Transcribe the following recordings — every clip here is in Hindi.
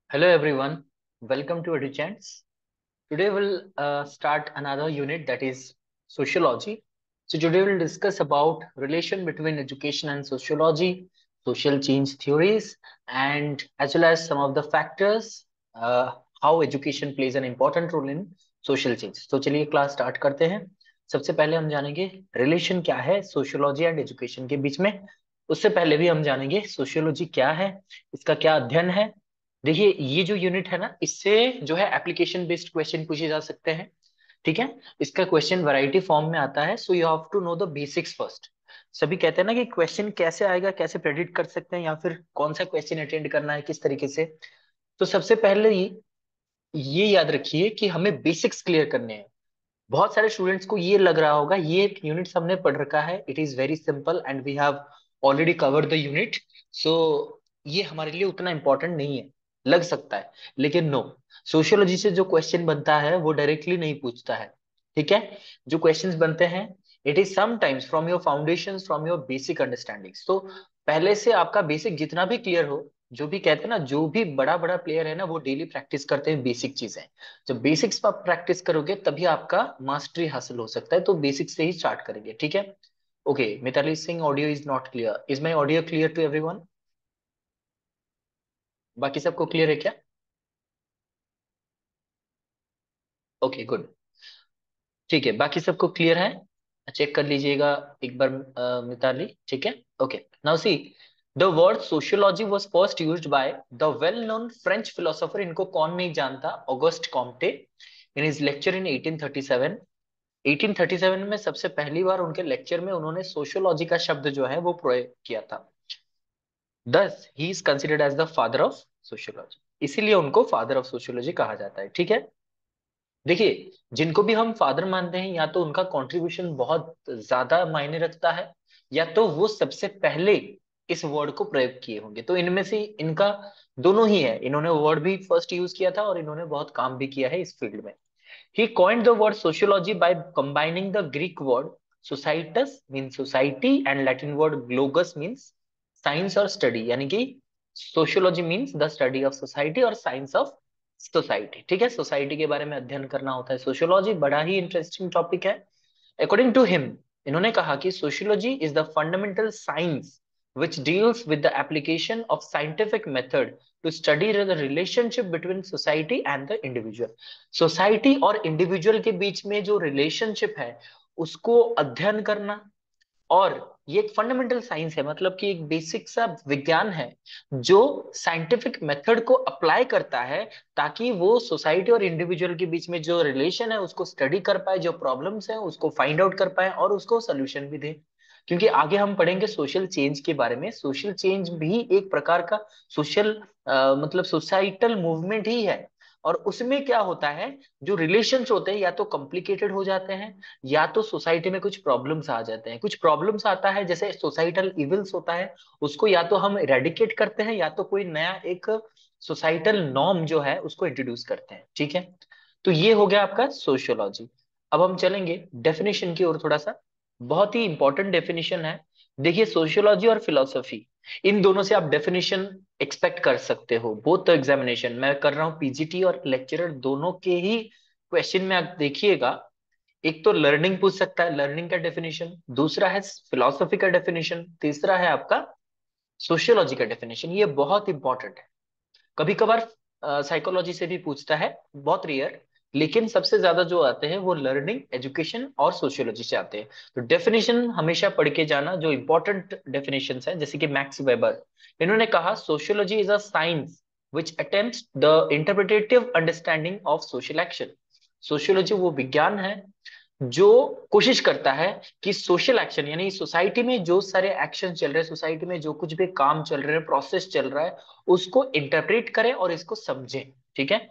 Hello everyone, welcome to EduChants. Today we'll start another unit that is sociology. So today we'll discuss about relation between education and sociology, social change theories, and as well as some of the factors uh, how education plays an important role in social change. तो चलिए क्लास स्टार्ट करते हैं. सबसे पहले हम जानेंगे रिलेशन क्या है सोशियोलॉजी एंड एजुकेशन के बीच में. उससे पहले भी हम जानेंगे सोशियोलॉजी क्या है, इसका क्या अध्ययन है. देखिए ये जो यूनिट है ना, इससे जो है एप्लीकेशन बेस्ड क्वेश्चन पूछे जा सकते हैं. ठीक है. इसका क्वेश्चन वैरायटी फॉर्म में आता है, so you have to know the basics first. सभी कहते हैं ना कि क्वेश्चन कैसे आएगा, कैसे प्रेडिक्ट कर सकते हैं, या फिर कौन सा क्वेश्चन अटेंड करना है किस तरीके से. तो सबसे पहले ये याद रखिए कि हमें बेसिक्स क्लियर करने हैं. बहुत सारे स्टूडेंट्स को ये लग रहा होगा ये यूनिट हमने पढ़ रखा है, it is very simple and we have already covered the unit, so ये हमारे लिए उतना इंपॉर्टेंट नहीं है, लग सकता है. लेकिन नो, सोशियोलॉजी से जो क्वेश्चन बनता है वो डायरेक्टली नहीं पूछता है. ठीक है. जो क्वेश्चंस बनते हैं it is sometimes from your foundations, from your basic understandings. तो पहले से आपका बेसिक जितना भी क्लियर हो, जो भी कहते हैं ना, जो भी बड़ा बड़ा प्लेयर है ना वो डेली प्रैक्टिस करते हैं बेसिक चीजें. जब बेसिक्स पर प्रैक्टिस करोगे तभी आपका मास्टरी हासिल हो सकता है, तो बेसिक्स से ही स्टार्ट करेंगे. ठीक है. Okay, Mitali Singh audio is not clear. Is my audio clear to everyone? बाकी सबको क्लियर है क्या? Okay good. ठीक है, बाकी सबको क्लियर है. चेक कर लीजिएगा एक बार. मिताली ठीक है. Okay. Now see, the word sociology was first used by the well known French philosopher. इनको कौन नहीं जानता, Auguste Comte. In his lecture in 1837. 1837 में सबसे पहली बार उनके लेक्चर में उन्होंने सोशियोलॉजी का शब्द जो है वो प्रयोग किया था. Thus he is considered as the father of sociology. इसीलिए उनको फादर ऑफ सोशियोलॉजी कहा जाता है. ठीक है. देखिए, जिनको भी हम फादर मानते हैं या तो उनका कंट्रीब्यूशन बहुत ज्यादा मायने रखता है, या तो वो सबसे पहले इस वर्ड को प्रयोग किए होंगे. तो इनमें से इनका दोनों ही है. इन्होंने वर्ड भी फर्स्ट यूज किया था और इन्होंने बहुत काम भी किया है इस फील्ड में. He coined the word sociology by combining the Greek word societas means society and Latin word glogus means science or study. यानी कि sociology means the study of society और science of society. ठीक है. सोसाइटी के बारे में अध्ययन करना होता है सोशियोलॉजी. बड़ा ही इंटरेस्टिंग टॉपिक है. According to him, इन्होंने कहा कि sociology is the fundamental science which deals with the application of scientific method to study the relationship between society and the individual. Society और इंडिविजुअल के बीच में जो रिलेशनशिप है उसको अध्ययन करना. और ये एक फंडामेंटल साइंस है, मतलब कि एक बेसिक सा विज्ञान है जो साइंटिफिक मेथड को अप्लाई करता है ताकि वो सोसाइटी और इंडिविजुअल के बीच में जो रिलेशन है उसको स्टडी कर पाए, जो प्रॉब्लम्स है उसको फाइंड आउट कर पाए और उसको सोल्यूशन भी दे. क्योंकि आगे हम पढ़ेंगे सोशल चेंज के बारे में. सोशल चेंज भी एक प्रकार का सोशल मतलब सोसाइटल मूवमेंट ही है. और उसमें क्या होता है, जो रिलेशंस होते हैं या तो कॉम्प्लिकेटेड हो जाते हैं या तो सोसाइटी में कुछ प्रॉब्लम्स आ जाते हैं. कुछ प्रॉब्लम्स आता है जैसे सोसाइटल इविल्स होता है, उसको या तो हम इरेडिकेट करते हैं या तो कोई नया एक सोसाइटल नॉर्म जो है उसको इंट्रोड्यूस करते हैं. ठीक है. तो ये हो गया आपका सोशियोलॉजी. अब हम चलेंगे डेफिनेशन की ओर थोड़ा सा. बहुत ही इंपॉर्टेंट डेफिनेशन है. देखिए, सोशियोलॉजी और फिलोसफी, इन दोनों से आप डेफिनेशन एक्सपेक्ट कर सकते हो. बोथ एग्जामिनेशन मैं कर रहा हूँ, पीजीटी और लेक्चरर दोनों के ही क्वेश्चन में आप देखिएगा. एक तो लर्निंग पूछ सकता है, लर्निंग का डेफिनेशन. दूसरा है फिलोसफी का डेफिनेशन. तीसरा है आपका सोशियोलॉजी का डेफिनेशन. ये बहुत इंपॉर्टेंट है. कभी कभार साइकोलॉजी से भी पूछता है, बहुत रेयर. लेकिन सबसे ज्यादा जो आते हैं वो लर्निंग, एजुकेशन और सोशियोलॉजी से आते हैं. तो डेफिनेशन हमेशा पढ़ के जाना. जो इंपॉर्टेंट डेफिनेशन है जैसे कि मैक्स वेबर, इन्होंने कहा sociology is a science which attempts the interpretative understanding of social action. Sociology वो विज्ञान है जो कोशिश करता है कि सोशल एक्शन यानी सोसाइटी में जो सारे एक्शन चल रहे हैं, सोसाइटी में जो कुछ भी काम चल रहे हैं, प्रोसेस चल रहा है, उसको इंटरप्रेट करें और इसको समझें. ठीक है.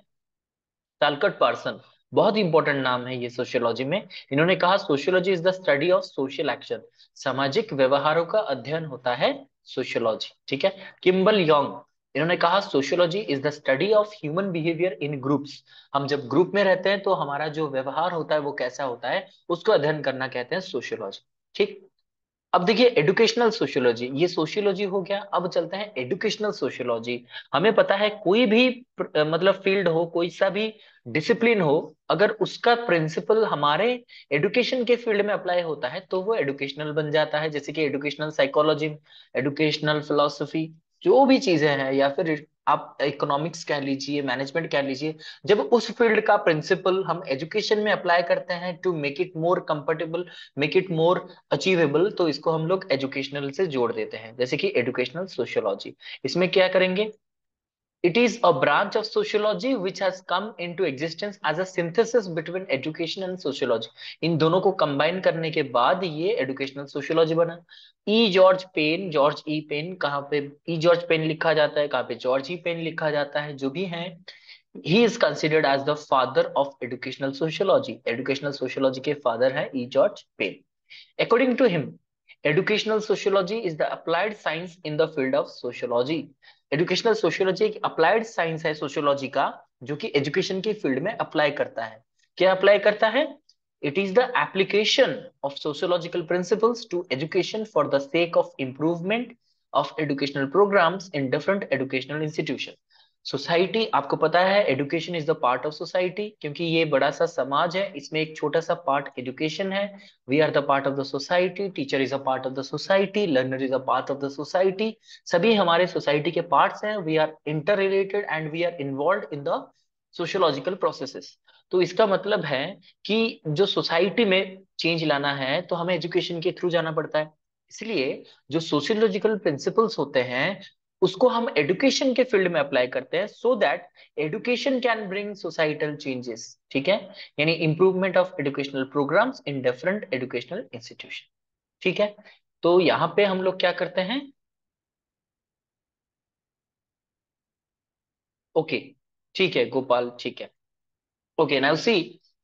तालकट पार्सन, बहुत इंपॉर्टेंट नाम है ये सोशियोलॉजी में. इन्होंने कहा sociology is the study of social action. सामाजिक व्यवहारों का अध्ययन होता है सोशियोलॉजी. ठीक है. किम्बल योंग, इन्होंने कहा sociology is the study of human behaviour in groups. हम जब ग्रुप में रहते हैं तो हमारा जो व्यवहार होता है वो कैसा होता है उसको अध्ययन करना कहते हैं सोशियोलॉजी. ठीक. अब देखिए एडुकेशनल सोशियोलॉजी, ये सोशियोलॉजी हो गया, अब चलते हैं एडुकेशनल सोशियोलॉजी। हमें पता है कोई भी मतलब फील्ड हो, कोई सा भी डिसिप्लिन हो, अगर उसका प्रिंसिपल हमारे एडुकेशन के फील्ड में अप्लाई होता है तो वो एडुकेशनल बन जाता है। जैसे कि एडुकेशनल साइकोलॉजी, एडुकेशनल फिलोसफी, जो भी चीजें हैं, या फिर आप इकोनॉमिक्स कह लीजिए, मैनेजमेंट कह लीजिए, जब उस फील्ड का प्रिंसिपल हम एजुकेशन में अप्लाई करते हैं to make it more comfortable, make it more achievable, तो इसको हम लोग एजुकेशनल से जोड़ देते हैं। जैसे कि एजुकेशनल सोशियोलॉजी, इसमें क्या करेंगे, it is a branch of sociology which has come into existence as a synthesis between education and sociology। इन दोनों को कंबाइन करने के बाद ये एजुकेशनल सोशियोलॉजी बना। E George Payne, George E Payne, कहाँ पे ई जॉर्ज पेन लिखा जाता है, कहाँ पे जॉर्ज ई पेन लिखा जाता है, जो भी है, he is considered as the father of educational sociology। Educational sociology के फादर है E George Payne. According to him, educational sociology is the applied science in the field of sociology। Educational sociology एक अप्लाइड साइंस है सोशियोलॉजी का, जो कि एजुकेशन की फील्ड में अप्लाई करता है। क्या अप्लाई करता है? It is the application of sociological principles to education for the sake of improvement of educational programmes in different educational institution. Society, आपको पता है education is the part of society, क्योंकि ये बड़ा सा समाज है, इसमें एक छोटा सा पार्ट एजुकेशन है। We are the part of the society, teacher is a part of the society, learner is a part of the society. सभी हमारे सोसाइटी के पार्ट्स हैं। We are interrelated and we are involve in the sociological processes. तो इसका मतलब है कि जो सोसाइटी में चेंज लाना है तो हमें एजुकेशन के थ्रू जाना पड़ता है। इसलिए जो सोशियोलॉजिकल प्रिंसिपल्स होते हैं उसको हम एजुकेशन के फील्ड में अप्लाई करते हैं, so that education can bring societal changes. ठीक है, यानी improvement of educational programmes in different educational institution. ठीक है, तो यहाँ पे हम लोग क्या करते हैं, ओके, ठीक है गोपाल, ठीक है, ओके। नाउ सी,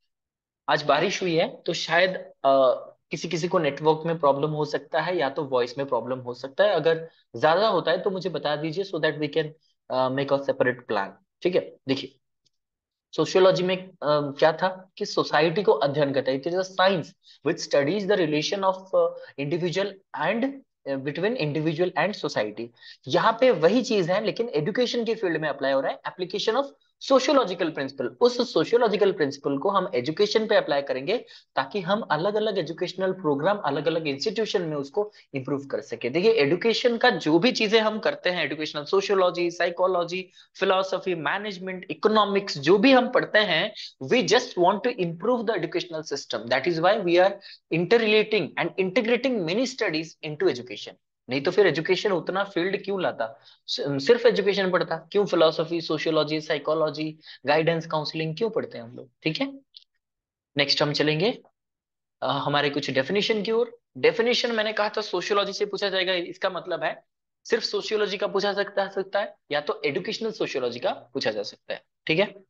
आज बारिश हुई है तो शायद किसी किसी को नेटवर्क में प्रॉब्लम हो सकता है, या तो वॉइस में प्रॉब्लम हो सकता है। अगर ज्यादा होता है तो मुझे बता दीजिए, so that we can make a separate plan. ठीक है, देखिए सोशियोलॉजी में क्या था कि सोसाइटी को अध्ययन करता है। It is a science which studies the relation of individual and between individual and society. यहाँ पे वही चीज है, लेकिन एजुकेशन के फील्ड में अप्लाई हो रहा है, एप्लीकेशन ऑफ सोशियोलॉजिकल प्रिंसिपल। उस सोशियोलॉजिकल प्रिंसिपल को हम एजुकेशन पे अप्लाई करेंगे, ताकि हम अलग अलग एजुकेशनल प्रोग्राम अलग अलग इंस्टीट्यूशन में उसको इंप्रूव कर सके। देखिए एजुकेशन का जो भी चीजें हम करते हैं, educational sociology, psychology, philosophy, management, economics, जो भी हम पढ़ते हैं, we just want to improve the educational system. That is why we are interrelating and integrating many studies into education. नहीं तो फिर एजुकेशन उतना फील्ड क्यों लाता, सिर्फ एजुकेशन पढ़ता क्यों, philosophy, sociology, psychology, guidance, counselling क्यों पढ़ते हैं हम लोग। ठीक है, नेक्स्ट हम चलेंगे हमारे कुछ डेफिनेशन की ओर। डेफिनेशन मैंने कहा था सोशियोलॉजी से पूछा जाएगा, इसका मतलब है सिर्फ सोशियोलॉजी का पूछा सकता है, या तो एजुकेशनल सोशियोलॉजी का पूछा जा सकता है। ठीक है,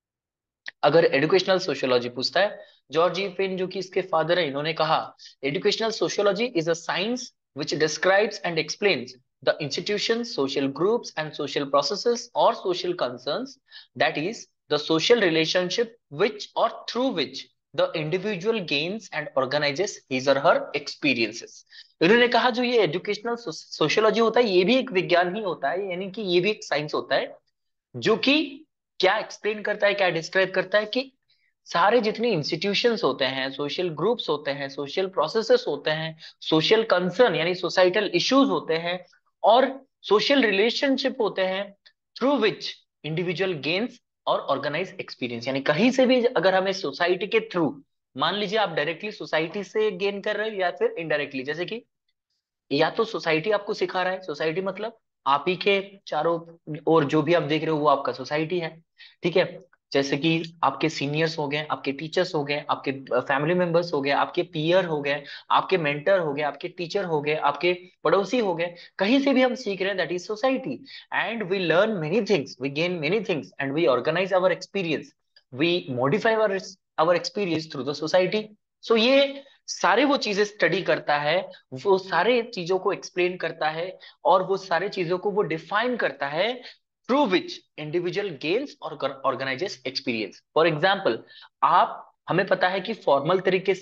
अगर एजुकेशनल सोशियोलॉजी पूछता है, जॉर्ज ई पेन जो कि इसके फादर है, इन्होंने कहा educational sociology is a science which describes and explains the institutions, social groups and social processes और social concerns, that is the social relationship which or through which the individual gains and organizes his or her experiences। इन्होंने कहा जो ये एजुकेशनल सोशियोलॉजी होता है ये भी एक विज्ञान ही होता है, यानी कि ये भी एक साइंस होता है, जो कि क्या एक्सप्लेन करता है, क्या डिस्क्राइब करता है कि सारे जितने इंस्टीट्यूशंस होते हैं, सोशल ग्रुप्स होते हैं, सोशल प्रोसेसेस होते हैं, सोशल कंसर्न यानी सोसाइटल इश्यूज होते हैं, और सोशल रिलेशनशिप होते हैं, थ्रू विच इंडिविजुअल गेन्स और ऑर्गेनाइज एक्सपीरियंस। यानी कहीं से भी अगर हमें सोसाइटी के थ्रू, मान लीजिए आप डायरेक्टली सोसाइटी से गेन कर रहे हो या फिर इनडायरेक्टली, जैसे कि या तो सोसाइटी आपको सिखा रहा है, सोसाइटी मतलब आप ही के चारों ओर जो भी आप देख रहे हो वो आपका सोसाइटी है। ठीक है, जैसे कि आपके सीनियर्स हो गए, आपके टीचर्स हो गए, आपके फैमिली मेंबर्स हो गए, आपके पीयर हो गए, आपके मेंटर हो गए, आपके टीचर हो गए, आपके पड़ोसी हो गए, कहीं से भी हम सीख रहे हैं, that is society. And we learn many things, we gain many things and we organise our experience, we modify our experience through the society. So ये सारे वो चीजें स्टडी करता है, वो सारे चीजों को एक्सप्लेन करता है, और वो सारे चीजों को वो डिफाइन करता है, थ्रू विच इंडिविजुअल गेन्स और ऑर्गेनाइजेस एक्सपीरियंस। फॉर एग्जाम्पल, आप, हमें पता है कि फॉर्मल तरीके से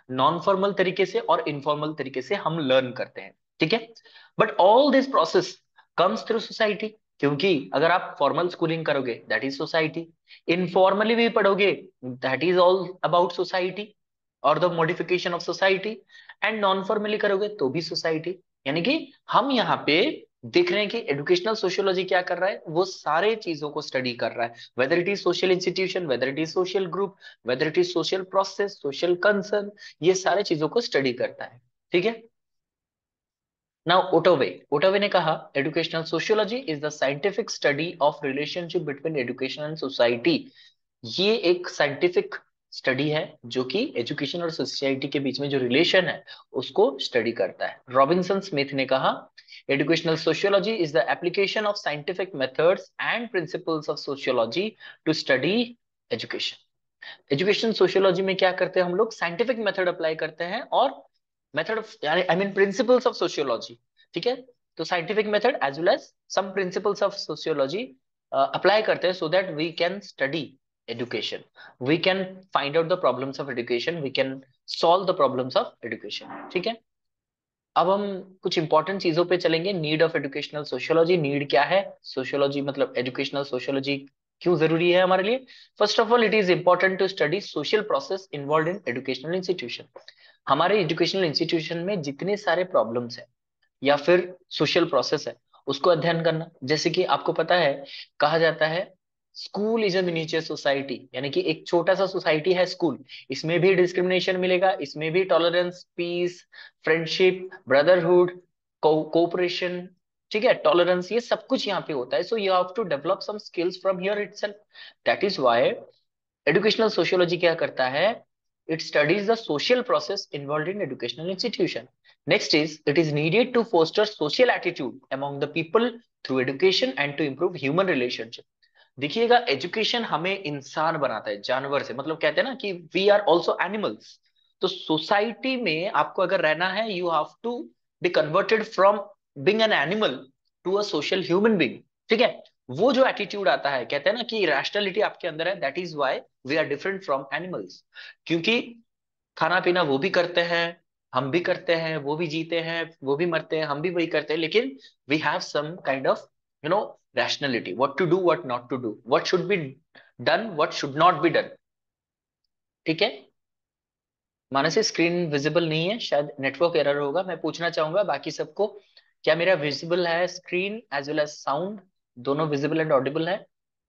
नॉन फॉर्मल तरीके से और इनफॉर्मल तरीके से हम लर्न करते हैं, ठीक है। But all this process comes through society, क्योंकि अगर आप फॉर्मल स्कूलिंग करोगे दैट इज सोसाइटी, इनफॉर्मली भी पढ़ोगे that is all about society और the modification of society, and non formally करोगे तो भी सोसाइटी। यानी कि हम यहाँ पे देख रहे हैं कि एजुकेशनल सोशियोलॉजी क्या कर रहा है, वो सारे चीजों को स्टडी कर रहा है, whether it is social institution, whether it is social group, whether it is social process, social concern, ये सारे चीजों को स्टडी करता है, ठीक है। नाउ ओटोवे ने कहा educational sociology is the scientific study of relationship between education and society. ये एक साइंटिफिक स्टडी है जो कि एजुकेशन और सोसाइटी के बीच में जो रिलेशन है उसको स्टडी करता है। रॉबिन्सन स्मिथ ने कहा educational sociology is the application of scientific methods and principles of sociology to study education. Education sociology में क्या करते हैं हम लोग, साइंटिफिक मेथड अप्लाई करते हैं और मेथड ऑफ यानी I mean principles of sociology, ठीक है। तो scientific method as well as some principles of sociology apply करते हैं so that we can study education, we can find out the problems of education, we can solve the problems of education, ठीक है। अब हम कुछ इंपॉर्टेंट चीजों पे चलेंगे। Need of educational sociology, need क्या है, सोशियोलॉजी मतलब एजुकेशनल सोशियोलॉजी क्यों जरूरी है हमारे लिए। First of all it is important to study social process involve in educational institution. हमारे एजुकेशनल इंस्टीट्यूशन में जितने सारे प्रॉब्लम्स है या फिर सोशल प्रोसेस है उसको अध्ययन करना। जैसे कि आपको पता है, कहा जाता है school is a miniature society, यानी कि एक छोटा सा सोसाइटी है स्कूल, इसमें भी डिस्क्रिमिनेशन मिलेगा, इसमें भी tolerance, peace, friendship, brotherhood, cooperation, ठीक है, टॉलरेंस, ये सब कुछ यहाँ पे होता है। So you have to develop some skills from here itself. That is why educational sociology क्या करता है, it studies the social process involve in educational institution. Next is it is needed to foster social attitude among the people through education and to improve human relationship. देखिएगा एजुकेशन हमें इंसान बनाता है जानवर से, मतलब कहते हैं ना कि वी आर ऑल्सो एनिमल्स। तो सोसाइटी में आपको अगर रहना है you have to be converted from being an animal to a social human being, ठीक है। वो जो एटीट्यूड आता है, कहते हैं ना कि रैशनैलिटी आपके अंदर है, that is why we are different from animals. क्योंकि खाना पीना वो भी करते हैं, हम भी करते हैं, वो भी जीते हैं, वो भी मरते हैं, हम भी वही करते हैं, लेकिन we have some kind of rationality, what to do, what not to do, what should be done, what should not be done, ठीक है। मानसी स्क्रीन विजिबल नहीं है, शायद नेटवर्क एरर होगा। मैं पूछना चाहूंगा बाकी सबको, क्या मेरा विजिबल है screen as well as sound, दोनों विजिबल एंड ऑडिबल है?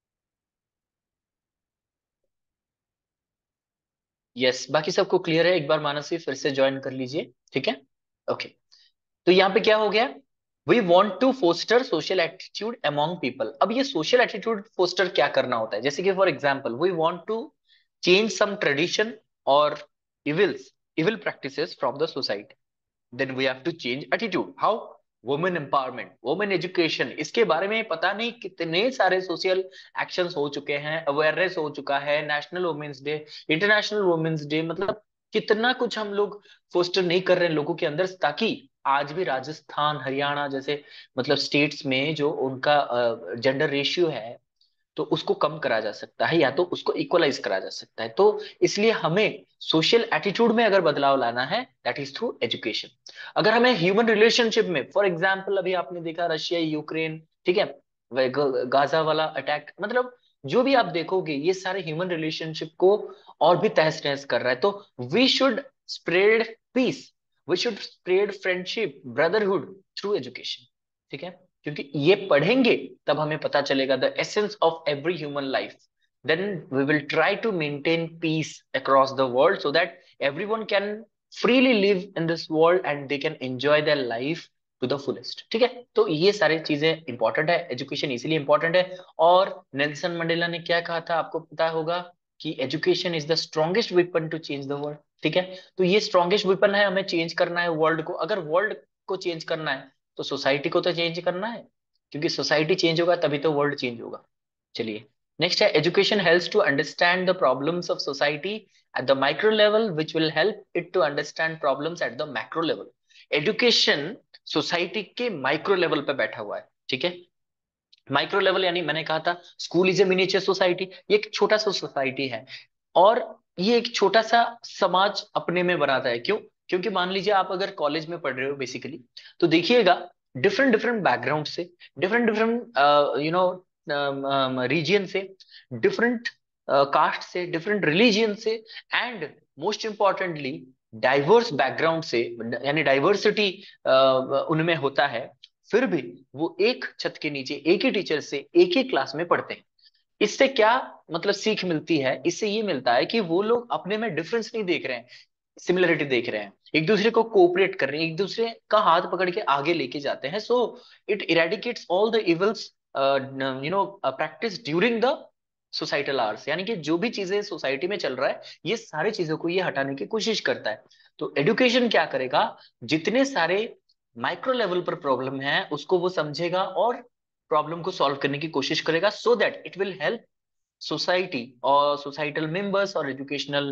यस, बाकी सबको क्लियर है? एक बार मानसी फिर से ज्वाइन कर लीजिए, ठीक है। ओके, तो यहाँ पे क्या हो गया, we want to foster social attitude among people. अब ये सोशल एटीट्यूड फोस्टर क्या करना होता है, जैसे कि for example we want to change some tradition और evils, evil practices from the society, then we have to change attitude. How? Women empowerment, women education, इसके बारे में पता नहीं कितने सारे सोशल एक्शंस हो चुके हैं, अवेयरनेस हो चुका है, national women's day, international women's day, मतलब कितना कुछ हम लोग फोस्टर नहीं कर रहे हैं लोगों के अंदर, ताकि आज भी राजस्थान, हरियाणा जैसे मतलब स्टेट्स में जो उनका जेंडर रेशियो है तो उसको कम करा जा सकता है या तो उसको इक्वलाइज करा जा सकता है। तो इसलिए हमें सोशल एटीट्यूड में अगर बदलाव लाना है दैट इज थ्रू एजुकेशन। अगर हमें ह्यूमन रिलेशनशिप में, फॉर एग्जाम्पल अभी आपने देखा रशिया यूक्रेन, ठीक है, गाजा वाला अटैक, मतलब जो भी आप देखोगे ये सारे ह्यूमन रिलेशनशिप को और भी तहस नहस कर रहा है। तो we should spread peace, we should spread friendship, brotherhood through education, ठीक है। क्योंकि ये पढ़ेंगे तब हमें पता चलेगा the essence of every human life, then we will try to maintain peace across the world so that everyone can freely live in this world and they can enjoy their life to the fullest, ठीक है। तो ये सारी चीजें इंपॉर्टेंट है, एजुकेशन इसीलिए इंपॉर्टेंट है। और नेल्सन मंडेला ने क्या कहा था आपको पता होगा कि education is the strongest weapon to change the world, ठीक है। तो ये स्ट्रॉन्गेस्ट वेपन है, हमें चेंज करना है वर्ल्ड को। अगर वर्ल्ड को चेंज करना है तो सोसाइटी को तो चेंज करना है, क्योंकि सोसाइटी चेंज होगा तभी तो वर्ल्ड चेंज होगा। चलिए, नेक्स्ट है education helps to understand the problems of society at the micro level which will help it to understand problems at the macro level. Education society के माइक्रो लेवल पे बैठा हुआ है, ठीक है। माइक्रो लेवल यानी मैंने कहा था school is a miniature society, ये एक छोटा सा सोसाइटी है। और ये एक छोटा सा समाज अपने में बनाता है। क्यों? क्योंकि मान लीजिए आप अगर कॉलेज में पढ़ रहे हो बेसिकली, तो देखिएगा डिफरेंट डिफरेंट बैकग्राउंड से, डिफरेंट डिफरेंट रीजन से, डिफरेंट कास्ट से, डिफरेंट रिलीजियन से, and most importantly diverse background से, यानी डाइवर्सिटी उनमें होता है। फिर भी वो एक छत के नीचे एक ही टीचर से एक ही क्लास में पढ़ते हैं। इससे क्या मतलब सीख मिलती है? इससे ये मिलता है कि वो लोग अपने में डिफरेंस नहीं देख रहे हैं, सिमिलरिटी देख रहे हैं, एक दूसरे को कोऑपरेट कर रहे हैं, एक दूसरे का हाथ पकड़ के आगे लेके जाते हैं। So it eradicates all the evils practice during the societal hours, यानी कि जो भी चीजें सोसाइटी में चल रहा है, ये सारी चीजों को ये हटाने की कोशिश करता है। तो एडुकेशन क्या करेगा? जितने सारे माइक्रो लेवल पर प्रॉब्लम है उसको वो समझेगा और प्रॉब्लम को सॉल्व करने की कोशिश करेगा, so that it will help society or societal members or educational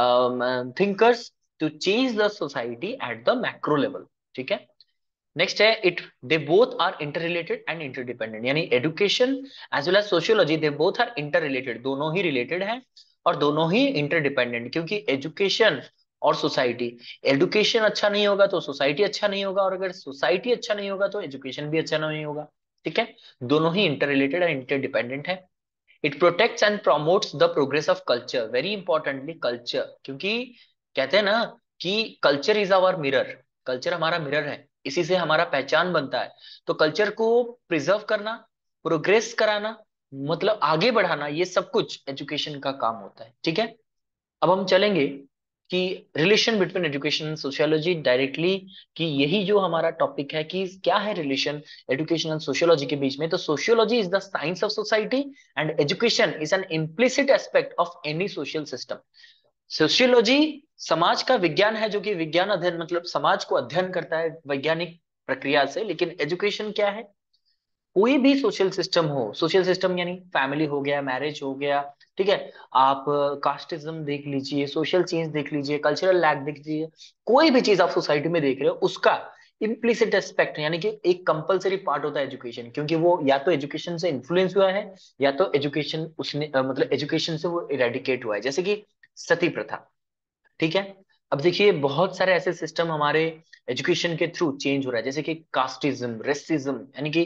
thinkers to change the society at the macro level। ठीक है। नेक्स्ट है it, they both are interrelated and interdependent, यानी education as well as sociology, they both are interrelated, दोनों ही रिलेटेड हैं और दोनों ही इंटरडिपेंडेंट। क्योंकि एजुकेशन और सोसाइटी, एजुकेशन अच्छा नहीं होगा तो सोसाइटी अच्छा नहीं होगा, और अगर सोसाइटी अच्छा नहीं होगा तो एजुकेशन भी अच्छा नहीं होगा। ठीक है। दोनों ही इंटररिलेटेड एंड इंटरडिपेंडेंट है। It protects and promotes the progress of culture, very importantly culture, क्योंकि कहते हैं ना कि culture is our mirror, culture हमारा मिरर है, इसी से हमारा पहचान बनता है। तो कल्चर को प्रिजर्व करना, प्रोग्रेस कराना, मतलब आगे बढ़ाना, ये सब कुछ एजुकेशन का काम होता है। ठीक है। अब हम चलेंगे कि relation between education and sociology directly, कि यही जो हमारा टॉपिक है कि क्या है रिलेशन एजुकेशन एंड सोशियोलॉजी के बीच में। तो sociology is the science of society and education is an implicit aspect of any social system. Sociology समाज का विज्ञान है, जो कि विज्ञान अध्ययन मतलब समाज को अध्ययन करता है वैज्ञानिक प्रक्रिया से। लेकिन एजुकेशन क्या है? कोई भी सोशल सिस्टम हो, सोशल सिस्टम यानी फैमिली हो गया, मैरिज हो गया, ठीक है, आप कास्टिज्म देख लीजिए, सोशल चेंज देख लीजिए, कल्चरल लैग देख लीजिए, कोई भी चीज आप सोसाइटी में देख रहे हो उसका इम्प्लिसिट एस्पेक्ट यानी कि एक कंपलसरी पार्ट होता है एजुकेशन। क्योंकि वो या तो एजुकेशन से इन्फ्लुएंस हुआ है या तो एजुकेशन उसने मतलब एजुकेशन से वो इरेडिकेट हुआ है, जैसे कि सती प्रथा। ठीक है। अब देखिए बहुत सारे ऐसे सिस्टम हमारे एजुकेशन के थ्रू चेंज हो रहा है, जैसे कि कास्टिज्म, रेसिज्म, यानी कि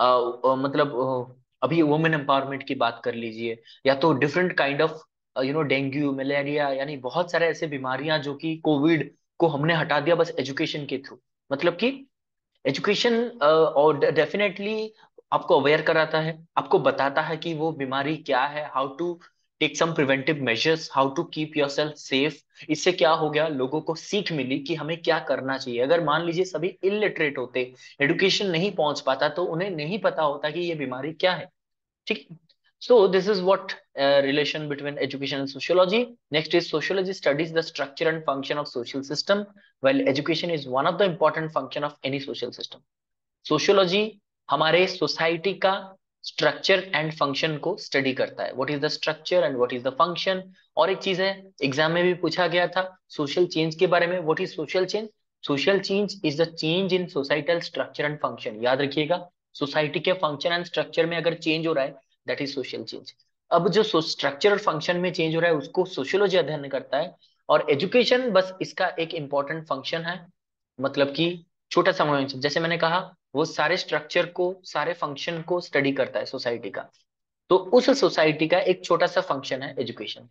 मतलब अभी वुमेन एम्पावरमेंट की बात कर लीजिए, या तो different kind of dengue, malaria, यानी बहुत सारे ऐसे बीमारियां जो कि कोविड को हमने हटा दिया बस एजुकेशन के थ्रू। मतलब कि एजुकेशन और डेफिनेटली आपको अवेयर कराता है, आपको बताता है कि वो बीमारी क्या है, how to take some preventive measures, how to keep yourself safe. इससे क्या हो गया, लोगों को सीख मिली कि हमें क्या करना चाहिए। अगर मान लीजिए सभी इलिटरेट होते, एडुकेशन नहीं पहुंच पाता, तो उन्हें नहीं पता होता कि ये बीमारी क्या है। ठीक। So this is what relation between education and sociology. Next is sociology studies the structure and function of social system, while education is one of the important function of any social system। Sociology हमारे सोसाइटी का स्ट्रक्चर एंड फंक्शन को स्टडी करता है, what is the structure and what is the function. और एक चीज है, एग्जाम में भी पूछा गया था सोशल चेंज के बारे में, what is social change? Social change is the change in societal structure and function. याद रखिएगा, सोसाइटी के फंक्शन एंड स्ट्रक्चर में अगर चेंज हो रहा है, दैट इज सोशल चेंज। अब जो स्ट्रक्चर और फंक्शन में चेंज हो रहा है उसको सोशियोलॉजी अध्ययन करता है, और एजुकेशन बस इसका एक इंपॉर्टेंट फंक्शन है। मतलब कि छोटा सा मोमेंट, जैसे मैंने कहा, वो सारे स्ट्रक्चर को, सारे फंक्शन को स्टडी करता है सोसाइटी का। तो उस सोसाइटी का एक छोटा सा फंक्शन है education.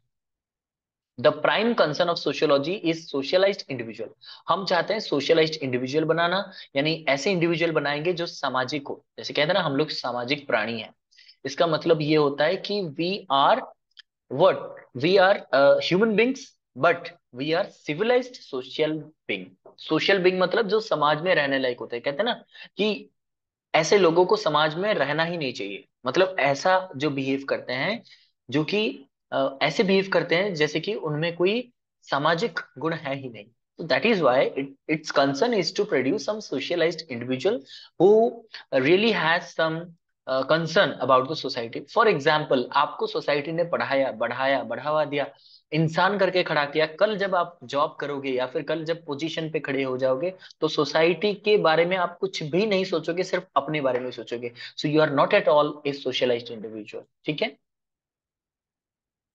The prime concern of sociology is socialized individual. हम चाहते हैं सोशलाइज्ड इंडिविजुअल बनाना, यानी ऐसे इंडिविजुअल बनाएंगे जो सामाजिक हो। जैसे कहते हैं ना हम लोग सामाजिक प्राणी हैं, इसका मतलब ये होता है कि we are what, we are human beings, but we are civilized social being. Social being मतलब जो समाज में रहने लायक होते हैं। कहते हैं ना कि ऐसे लोगों को समाज में रहना ही नहीं चाहिए, मतलब ऐसा जो बिहेव करते हैं, जो कि ऐसे बिहेव करते हैं जैसे कि उनमें कोई सामाजिक गुण है ही नहीं। तो that is why its concern is to produce some socialized individual who really has some concern about the society. For example, आपको सोसाइटी ने पढ़ाया, बढ़ाया, बढ़ावा दिया, इंसान करके खड़ा किया। कल जब आप जॉब करोगे या फिर कल जब पोजीशन पे खड़े हो जाओगे, तो सोसाइटी के बारे में आप कुछ भी नहीं सोचोगे, सिर्फ अपने बारे में सोचोगे। So you are not at all a socialized individual. ठीक है।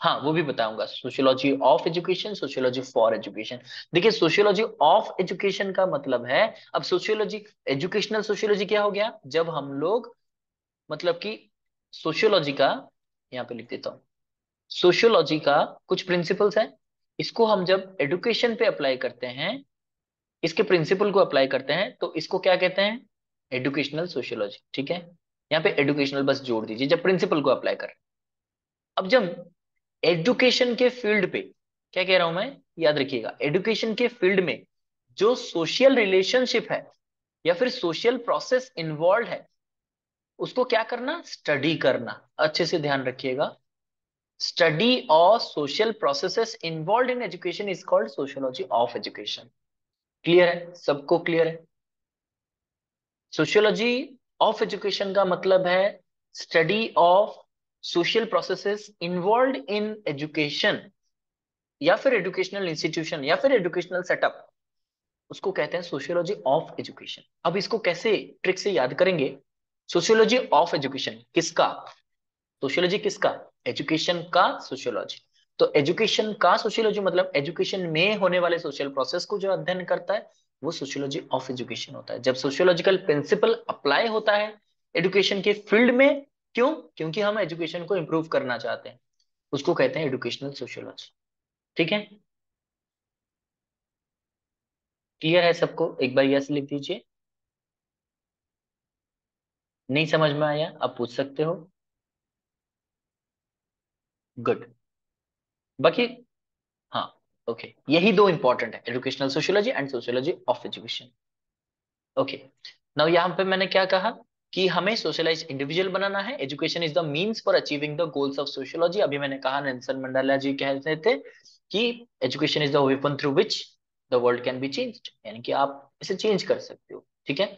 हाँ वो भी बताऊंगा, sociology of education, sociology for education. देखिए सोशियोलॉजी ऑफ एजुकेशन का मतलब है, अब सोशियोलॉजी, एजुकेशनल सोशियोलॉजी क्या हो गया, जब हम लोग मतलब कि सोशियोलॉजी का, यहाँ पे लिख देता हूँ, सोशियोलॉजी का कुछ प्रिंसिपल्स हैं, इसको हम जब एडुकेशन पे अप्लाई करते हैं, इसके प्रिंसिपल को अप्लाई करते हैं, तो इसको क्या कहते हैं, एडुकेशनल सोशियोलॉजी। ठीक है, यहाँ पे एडुकेशनल बस जोड़ दीजिए जब प्रिंसिपल को अप्लाई करें। अब जब एजुकेशन के फील्ड पे, क्या कह रहा हूं मैं, याद रखिएगा, एजुकेशन के फील्ड में जो सोशल रिलेशनशिप है या फिर सोशल प्रोसेस इन्वॉल्व है, उसको क्या करना, स्टडी करना। अच्छे से ध्यान रखिएगा, स्टडी और social processes involve in education is called sociology of education. Clear है, सबको क्लियर है? सोशियोलॉजी ऑफ एजुकेशन का मतलब है study of social processes involve in education या फिर एजुकेशनल इंस्टीट्यूशन या फिर एजुकेशनल सेटअप, उसको कहते हैं सोशियोलॉजी ऑफ एजुकेशन। अब इसको कैसे ट्रिक से याद करेंगे, सोशियोलॉजी ऑफ एजुकेशन किसका, सोशियोलॉजी किसका, एजुकेशन का सोशियोलॉजी। तो एजुकेशन का सोशियोलॉजी मतलब एजुकेशन में होने वाले सोशल प्रोसेस को जो अध्ययन करता है, वो सोशियोलॉजी ऑफ एजुकेशन होता है। जब सोशियोलॉजिकल प्रिंसिपल अप्लाई होता है एजुकेशन के फील्ड में, क्यों, क्योंकि हम एजुकेशन को इंप्रूव करना चाहते हैं, उसको कहते हैं एजुकेशनल सोशियोलॉजी। ठीक है, क्लियर है सबको, एक बार यस लिख दीजिए। नहीं समझ में आया आप पूछ सकते हो। गुड। बाकी, हाँ, ओके, यही दो इंपॉर्टेंट है, educational sociology and sociology of education. Okay, now यहाँ पे मैंने क्या कहा कि हमें सोशलाइज इंडिविजुअल बनाना है, education is the means for achieving the goals of sociology. अभी मैंने कहा, नेल्सन मंडेला जी कहते थे कि education is the weapon through which the world can be changed, यानी कि आप इसे चेंज कर सकते हो। ठीक है,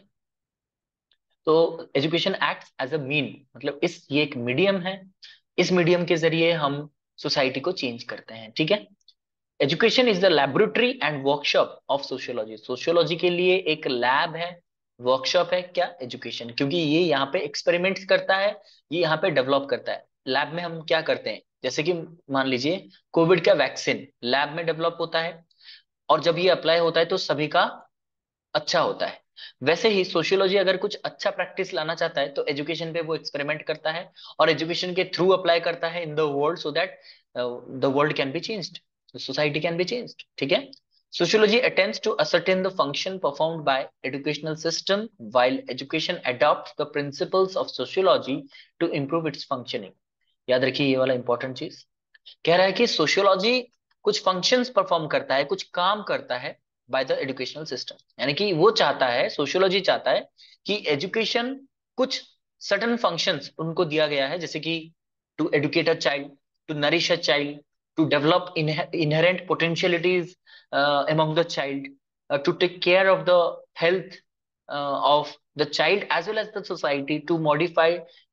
तो education act as a mean, मतलब इस, ये एक मीडियम है, इस मीडियम के जरिए हम सोसाइटी को चेंज करते हैं। ठीक है, education is the laboratory and workshop of sociology, sociology के लिए एक लैब है, वर्कशॉप है क्या, एजुकेशन, क्योंकि ये यहाँ पे एक्सपेरिमेंट्स करता है, ये यहाँ पे डेवलप करता है। लैब में हम क्या करते हैं, जैसे कि मान लीजिए कोविड का वैक्सीन लैब में डेवलप होता है, और जब ये अप्लाई होता है तो सभी का अच्छा होता है। वैसे ही सोशियोलॉजी अगर कुछ अच्छा प्रैक्टिस लाना चाहता है तो एजुकेशन पे वो एक्सपेरिमेंट करता है, और एजुकेशन के थ्रू अप्लाई करता है in the world, so that the world can be changed, society can be changed. ठीक है, sociology attempts to ascertain the function performed by educational system while education adopts the principles of sociology to improve its functioning। याद रखिए ये वाला इंपॉर्टेंट चीज, कह रहा है कि सोशियोलॉजी कुछ फंक्शंस परफॉर्म करता है, कुछ काम करता है बाय द एजुकेशनल सिस्टम, यानी कि वो चाहता है, सोशियोलॉजी चाहता है कि एजुकेशन कुछ सर्टन फंक्शंस उनको दिया गया है, जैसे कि to educate a child, to nourish a child, to develop inherent potentialities among the child, to take care of the health of the child as well as the society, to modify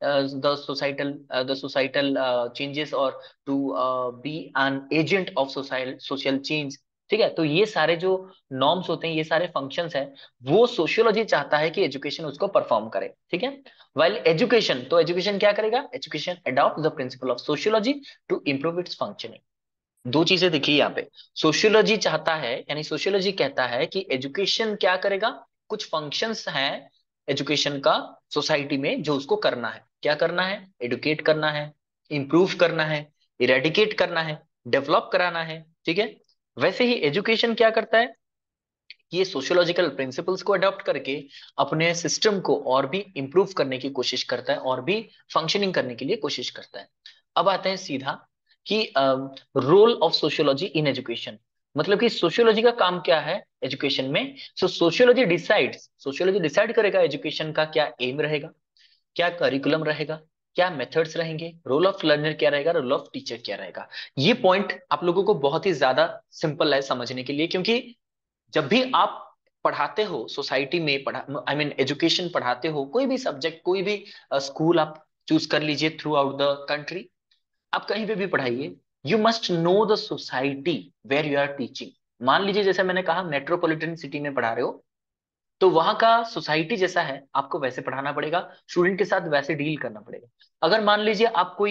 the societal changes, or to be an agent of social change। ठीक है, तो ये सारे जो नॉर्म्स होते हैं, ये सारे फंक्शंस हैं, वो सोशियोलॉजी चाहता है कि एजुकेशन उसको परफॉर्म करे। ठीक है, वाइल एजुकेशन, तो एजुकेशन क्या करेगा, education adopt the principle of sociology to improve its functioning. दो चीजें देखिए यहाँ पे, सोशियोलॉजी चाहता है, यानी सोशियोलॉजी कहता है कि एजुकेशन क्या करेगा, कुछ फंक्शंस हैं एजुकेशन का सोसाइटी में जो उसको करना है, क्या करना है, एडुकेट करना है, इंप्रूव करना है, इरेडिकेट करना है, डेवलप कराना है। ठीक है, वैसे ही एजुकेशन क्या करता है, ये सोशियोलॉजिकल प्रिंसिपल्स को अडॉप्ट करके अपने सिस्टम को और भी इंप्रूव करने की कोशिश करता है, और भी फंक्शनिंग करने के लिए कोशिश करता है। अब आते हैं सीधा कि role of sociology in education, मतलब कि सोशियोलॉजी का काम क्या है एजुकेशन में। सो सोशियोलॉजी डिसाइड करेगा एजुकेशन का क्या एम रहेगा, क्या करिकुलम रहेगा, क्या मेथड्स रहेंगे, रोल ऑफ लर्नर क्या रहेगा, रोल ऑफ टीचर क्या रहेगा। ये पॉइंट आप लोगों को बहुत ही ज्यादा सिंपल है समझने के लिए, क्योंकि जब भी आप पढ़ाते हो सोसाइटी में, पढ़ा, आई मीन एजुकेशन पढ़ाते हो, कोई भी सब्जेक्ट, कोई भी स्कूल आप चूज कर लीजिए थ्रू आउट द कंट्री, आप कहीं पे भी पढ़ाइए, you must know the society where you are teaching. मान लीजिए जैसे मैंने कहा मेट्रोपॉलिटन सिटी में पढ़ा रहे हो, तो वहां का सोसाइटी जैसा है आपको वैसे पढ़ाना पड़ेगा, स्टूडेंट के साथ वैसे डील करना पड़ेगा। अगर मान लीजिए आप कोई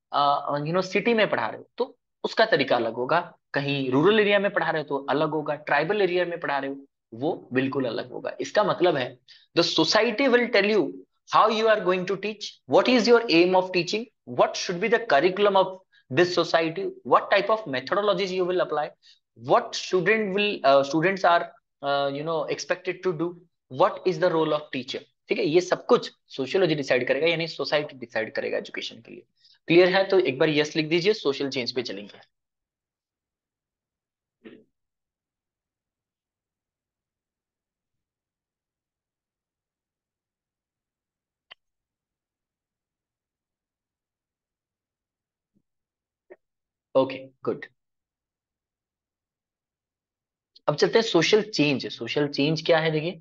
सिटी में पढ़ा रहे हो तो उसका तरीका अलग होगा, कहीं रूरल एरिया में पढ़ा रहे हो तो अलग होगा, ट्राइबल एरिया में पढ़ा रहे हो वो बिल्कुल अलग होगा। इसका मतलब है the society will tell you how you are going to teach, what is your aim of teaching, what should be the curriculum of this society, what type of methodologies you will apply, what students are expected to do, what is the role of teacher। ठीक है, ये सब कुछ सोशियोलॉजी डिसाइड करेगा, यानी सोसाइटी डिसाइड करेगा एजुकेशन के लिए। क्लियर है? तो एक बार यस लिख दीजिए, सोशल चेंज पे चलेंगे। Okay good. अब चलते हैं सोशल चेंज। सोशल चेंज क्या है देखिए,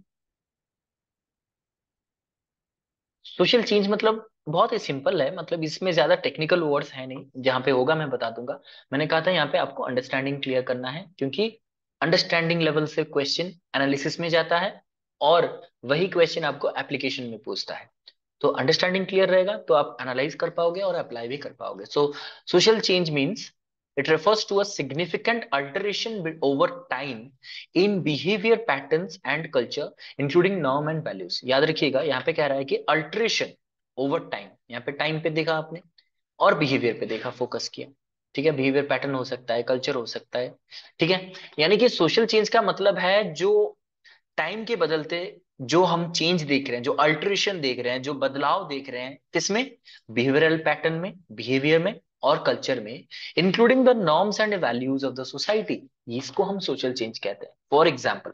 सोशल चेंज मतलब बहुत ही सिंपल है, मतलब इसमें ज्यादा टेक्निकल वर्ड्स है नहीं, जहां पे होगा मैं बता दूंगा। मैंने कहा था यहाँ पे आपको अंडरस्टैंडिंग क्लियर करना है, क्योंकि अंडरस्टैंडिंग लेवल से क्वेश्चन एनालिसिस में जाता है और वही क्वेश्चन आपको एप्लीकेशन में पूछता है। तो अंडरस्टैंडिंग क्लियर रहेगा तो आप एनालाइज कर पाओगे और अप्लाई भी कर पाओगे। So social change means it refers to a significant alteration over time in behaviour patterns and culture including norm and values. याद रखिएगा, यहाँ पे कह रहा है कि अल्टरेशन ओवर टाइम, यहाँ पे टाइम पे देखा आपने और बिहेवियर पे देखा, फोकस किया। ठीक है, बिहेवियर पैटर्न हो सकता है, कल्चर हो सकता है। ठीक है, यानी कि सोशल चेंज का मतलब है जो टाइम के बदलते जो हम चेंज देख रहे हैं, जो अल्टरेशन देख रहे हैं, जो बदलाव देख रहे हैं, किसमें? बिहेवियरल पैटर्न में, बिहेवियर में और कल्चर में, including the norms and values of the society. इसको हम सोशल चेंज कहते हैं। फॉर एग्जाम्पल,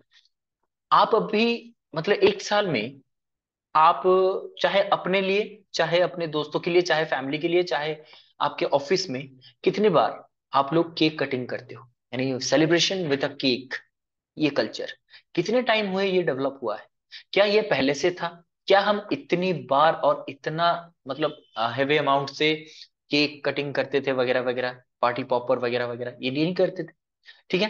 आप अभी मतलब एक साल में आप चाहे अपने लिए, चाहे अपने दोस्तों के लिए, चाहे फैमिली के लिए, चाहे आपके ऑफिस में, कितनी बार आप लोग केक कटिंग करते हो, यानी सेलिब्रेशन विद अ केक। ये कल्चर कितने टाइम हुए ये डेवलप हुआ है? क्या ये पहले से था? क्या हम इतनी बार और इतना मतलब हैवी अमाउंट से केक कटिंग करते थे वगैरह वगैरह, पार्टी पॉपर वगैरह वगैरह, ये नहीं करते थे? ठीक है,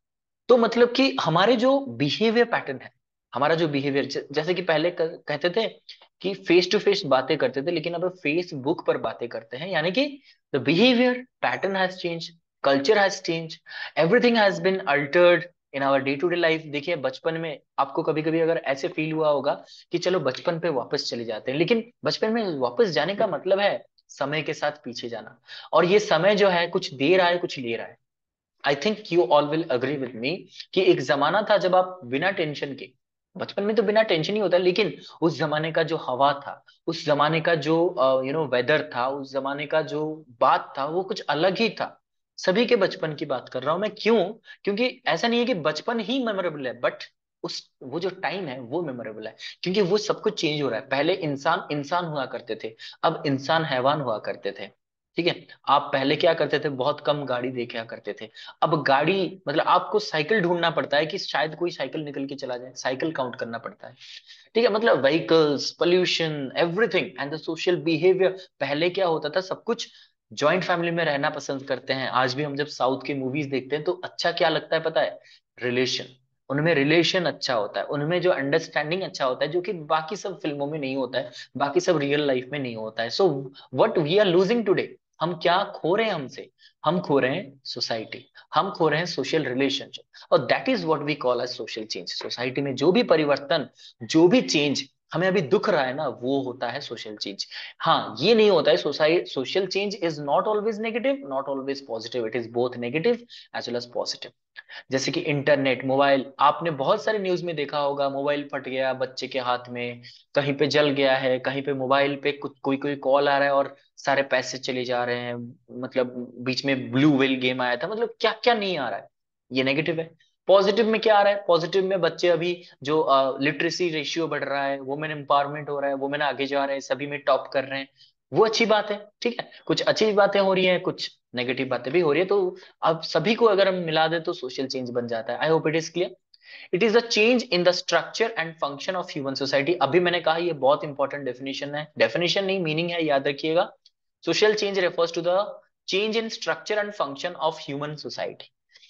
तो मतलब कि हमारे जो बिहेवियर पैटर्न है, हमारा जो बिहेवियर, जैसे कि पहले कहते थे कि फेस टू फेस बातें करते थे, लेकिन अब फेसबुक पर बातें करते हैं, यानी कि the behaviour pattern has change, culture has change, everything has been altered in our day to day life. देखिए, बचपन में आपको कभी कभी अगर ऐसे फील हुआ होगा कि चलो बचपन पे वापस चले जाते हैं, लेकिन बचपन में वापस जाने का मतलब है समय के साथ पीछे जाना, और ये समय जो है कुछ दे रहा है कुछ ले रहा है। I think you all will agree with me कि एक जमाना था जब आप बिना टेंशन के, बचपन में तो बिना टेंशन ही होता है, लेकिन उस जमाने का जो हवा था, उस जमाने का जो वेदर था, उस जमाने का जो बात था, वो कुछ अलग ही था। सभी के बचपन की बात कर रहा हूं मैं, क्यों? क्योंकि ऐसा नहीं है कि बचपन ही मेमोरेबल है, बट उस वो जो टाइम है वो मेमोरेबल है, क्योंकि वो सब कुछ चेंज हो रहा है। पहले इंसान इंसान हुआ करते थे, अब इंसान हैवान हुआ करते थे। ठीक है, आप पहले क्या करते थे, बहुत कम गाड़ी देखा करते थे, अब गाड़ी मतलब आपको साइकिल ढूंढना पड़ता है कि शायद कोई साइकिल निकल के चला जाए, साइकिल काउंट करना पड़ता है। ठीक है, मतलब vehicles, pollution, everything and the social behaviour. पहले क्या होता था, सब कुछ जॉइंट फैमिली में रहना पसंद करते हैं। आज भी हम जब साउथ की मूवीज देखते हैं तो अच्छा क्या लगता है पता है? रिलेशन। उनमें रिलेशन अच्छा होता है, उनमें जो अंडरस्टैंडिंग अच्छा होता है, जो कि बाकी सब फिल्मों में नहीं होता है, बाकी सब रियल लाइफ में नहीं होता है। So what we are losing today, हम क्या खो रहे हैं हमसे? हम खो रहे हैं सोसाइटी, हम खो रहे हैं सोशल रिलेशनशिप, और that is what we call as social change. Society में जो भी परिवर्तन, जो भी चेंज हमें अभी दुख रहा है ना, वो होता है सोशल चेंज। हाँ, ये नहीं होता है society, social change is not always negative, not always positive, it is both negative as well as positive. जैसे कि इंटरनेट, मोबाइल, आपने बहुत सारे न्यूज में देखा होगा, मोबाइल फट गया बच्चे के हाथ में, कहीं पे जल गया है, कहीं पे मोबाइल पे कुछ कोई कोई कॉल आ रहा है और सारे पैसे चले जा रहे हैं, मतलब बीच में ब्लू व्हेल गेम आया था, मतलब क्या क्या नहीं आ रहा है। ये नेगेटिव है। पॉजिटिव में क्या आ रहा है? पॉजिटिव में बच्चे अभी जो लिटरेसी रेशियो बढ़ रहा है, वुमेन एम्पावरमेंट हो रहा है, वुमेन आगे जा रहे हैं, सभी में टॉप कर रहे हैं, वो अच्छी बात है। ठीक है, कुछ अच्छी बातें हो रही हैं, कुछ नेगेटिव बातें भी हो रही है, तो अब सभी को अगर हम मिला दे तो सोशल चेंज बन जाता है। I hope it is clear. It is a change in the structure and function of human society. अभी मैंने कहा ये बहुत इंपॉर्टेंट डेफिनेशन है, डेफिनेशन नहीं मीनिंग है, याद रखिएगा। Social change refers to the change in structure and function of human society.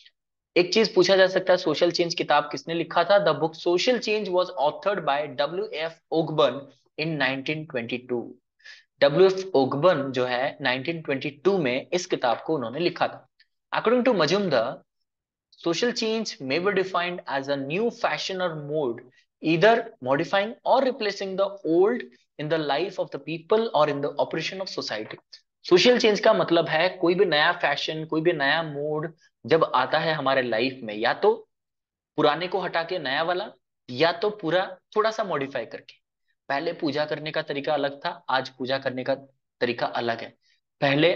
एक चीज पूछा जा सकता है, सोशल चेंज किताब किसने लिखा था? The book social change was authored by W F Ogburn in 1922। W.F. Ogburn जो है 1922 में इस किताब को उन्होंने लिखा था। According to Majumdar, social change may be defined as a new fashion or mode, either modifying or replacing the old in the life of the people or in the operation of society. Social change का मतलब है कोई भी नया फैशन, कोई भी नया मोड जब आता है हमारे लाइफ में, या तो पुराने को हटा के नया वाला, या तो पूरा थोड़ा सा मॉडिफाई करके। पहले पूजा करने का तरीका अलग था, आज पूजा करने का तरीका अलग है। पहले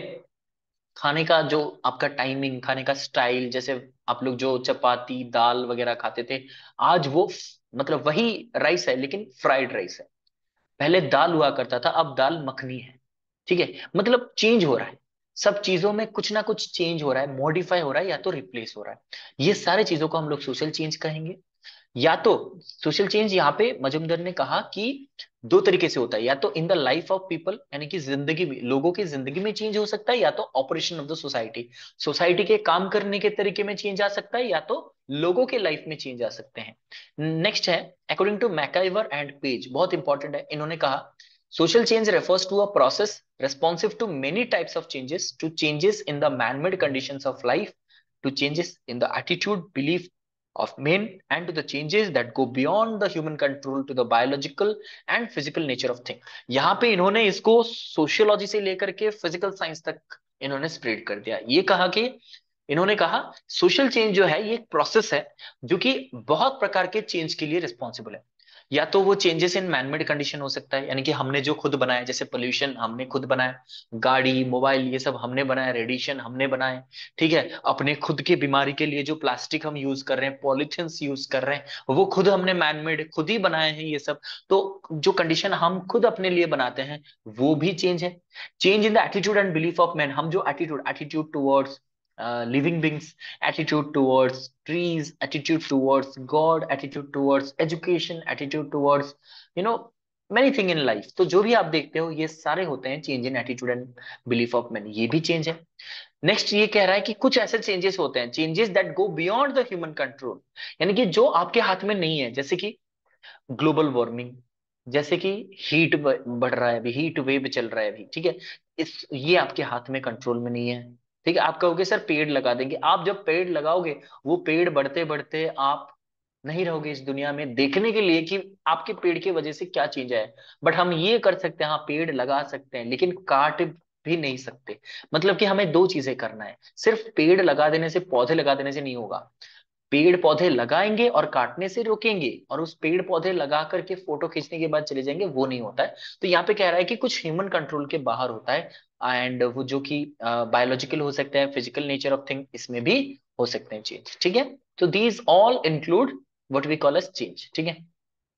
खाने का जो आपका टाइमिंग, खाने का स्टाइल, जैसे आप लोग जो चपाती दाल वगैरह खाते थे, आज वो मतलब वही राइस है लेकिन फ्राइड राइस है। पहले दाल हुआ करता था, अब दाल मखनी है। ठीक है, मतलब चेंज हो रहा है। सब चीजों में कुछ ना कुछ चेंज हो रहा है, मॉडिफाई हो रहा है या तो रिप्लेस हो रहा है। ये सारे चीजों को हम लोग सोशल चेंज कहेंगे। या तो सोशल चेंज यहाँ पे मजुमदर ने कहा कि दो तरीके से होता है, या तो in the life of people यानी कि जिंदगी में, लोगों की जिंदगी में चेंज हो सकता है, या तो operation of the society, society के काम करने के तरीके में चेंज आ सकता है, या तो लोगों के लाइफ में चेंज आ सकते हैं। नेक्स्ट है according to MacIver and Page, बहुत इंपॉर्टेंट है। इन्होंने कहा social change refers to a process responsive to many types of changes, to changes in the man-made conditions of life, to changes in the attitude, belief of men, and to the changes that go beyond the human control to the biological and physical nature of thing। यहाँ पे इन्होंने इसको सोशियोलॉजी से लेकर के फिजिकल साइंस तक इन्होंने स्प्रेड कर दिया। ये कहा कि इन्होंने कहा सोशल चेंज जो है ये एक प्रोसेस है जो कि बहुत प्रकार के चेंज के लिए रिस्पॉन्सिबल है। या तो वो चेंजेस इन मैनमेड कंडीशन हो सकता है, यानी कि हमने जो खुद बनाया, जैसे पोल्यूशन हमने खुद बनाया, गाड़ी मोबाइल ये सब हमने बनाया, रेडिएशन हमने बनाए। ठीक है, अपने खुद की बीमारी के लिए जो प्लास्टिक हम यूज कर रहे हैं, पॉलिथिन्स यूज कर रहे हैं, वो खुद हमने मैनमेड खुद ही बनाए हैं ये सब। तो जो कंडीशन हम खुद अपने लिए बनाते हैं वो भी चेंज है। Change in the attitude and belief of man, हम जो attitude towards living beings, attitude towards trees, attitude towards God, attitude towards education, attitude towards you know many thing in life। तो जो भी आप देखते हो ये सारे होते हैं change in attitude and belief of man, ये भी चेंज है। नेक्स्ट ये कह रहा है कि कुछ ऐसे चेंजेस होते हैं, changes that go beyond the human control, यानी कि जो आपके हाथ में नहीं है, जैसे कि ग्लोबल वार्मिंग, जैसे कि हीट बढ़ रहा है अभी, हीट वेव चल रहा है अभी। ठीक है, इस ये आपके हाथ में कंट्रोल में नहीं है। ठीक है, आप कहोगे सर पेड़ लगा देंगे, आप जब पेड़ लगाओगे वो पेड़ बढ़ते बढ़ते आप नहीं रहोगे इस दुनिया में देखने के लिए कि आपके पेड़ की वजह से क्या चेंज आया है। बट हम ये कर सकते हैं, हाँ पेड़ लगा सकते हैं लेकिन काट भी नहीं सकते। मतलब कि हमें दो चीजें करना है, सिर्फ पेड़ लगा देने से, पौधे लगा देने से नहीं होगा। पेड़ पौधे लगाएंगे और काटने से रोकेंगे, और उस पेड़ पौधे लगा करके फोटो खींचने के बाद चले जाएंगे, वो नहीं होता है। तो यहाँ पे कह रहा है कि कुछ ह्यूमन कंट्रोल के बाहर होता है, एंड वो जो कि बायोलॉजिकल हो सकता है, फिजिकल नेचर ऑफ थिंग इसमें भी हो सकते हैं चेंज। ठीक है, तो these all include what we call as change. ठीक है,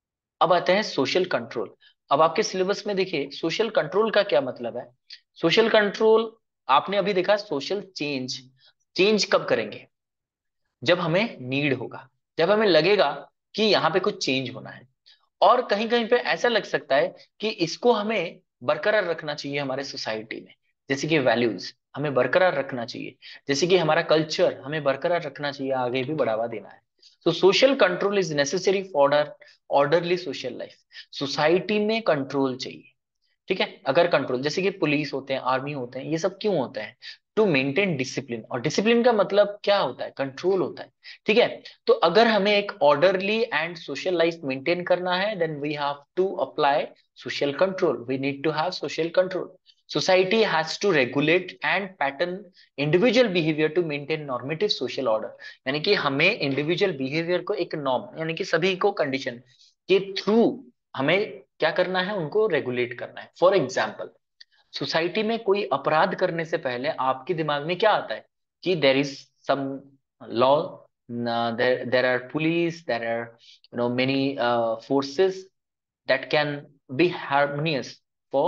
अब आते हैं सोशल कंट्रोल। अब आपके सिलेबस में देखिए सोशल कंट्रोल का क्या मतलब है। सोशल कंट्रोल आपने अभी देखा, सोशल चेंज, चेंज कब करेंगे, जब हमें नीड होगा, जब हमें लगेगा कि यहाँ पे कुछ चेंज होना है। और कहीं कहीं पे ऐसा लग सकता है कि इसको हमें बरकरार रखना चाहिए हमारे सोसाइटी में, जैसे कि वैल्यूज हमें बरकरार रखना चाहिए, जैसे कि हमारा कल्चर हमें बरकरार रखना चाहिए, आगे भी बढ़ावा देना है। तो social control is necessary for orderly social life. Society में कंट्रोल चाहिए। ठीक है, अगर कंट्रोल, जैसे कि पुलिस होते हैं, आर्मी होते हैं, ये सब क्यों होता है, टू मेंटेन डिसिप्लिन, और डिसिप्लिन का मतलब क्या होता है, कंट्रोल होता है। ठीक है, तो अगर हमें एक orderly and social life maintain करना है, then we have to apply social control, we need to have social control. Society has to regulate and pattern individual behaviour to maintain normative social order, यानी कि हमें इंडिविजुअल बिहेवियर को एक नॉर्म, यानी कि सभी को कंडीशन के थ्रू हमें क्या करना है, उनको रेगुलेट करना है। फॉर एग्जाम्पल, सोसाइटी में कोई अपराध करने से पहले आपके दिमाग में क्या आता है कि there is some law, there are police, there are many forces that can be harmonious for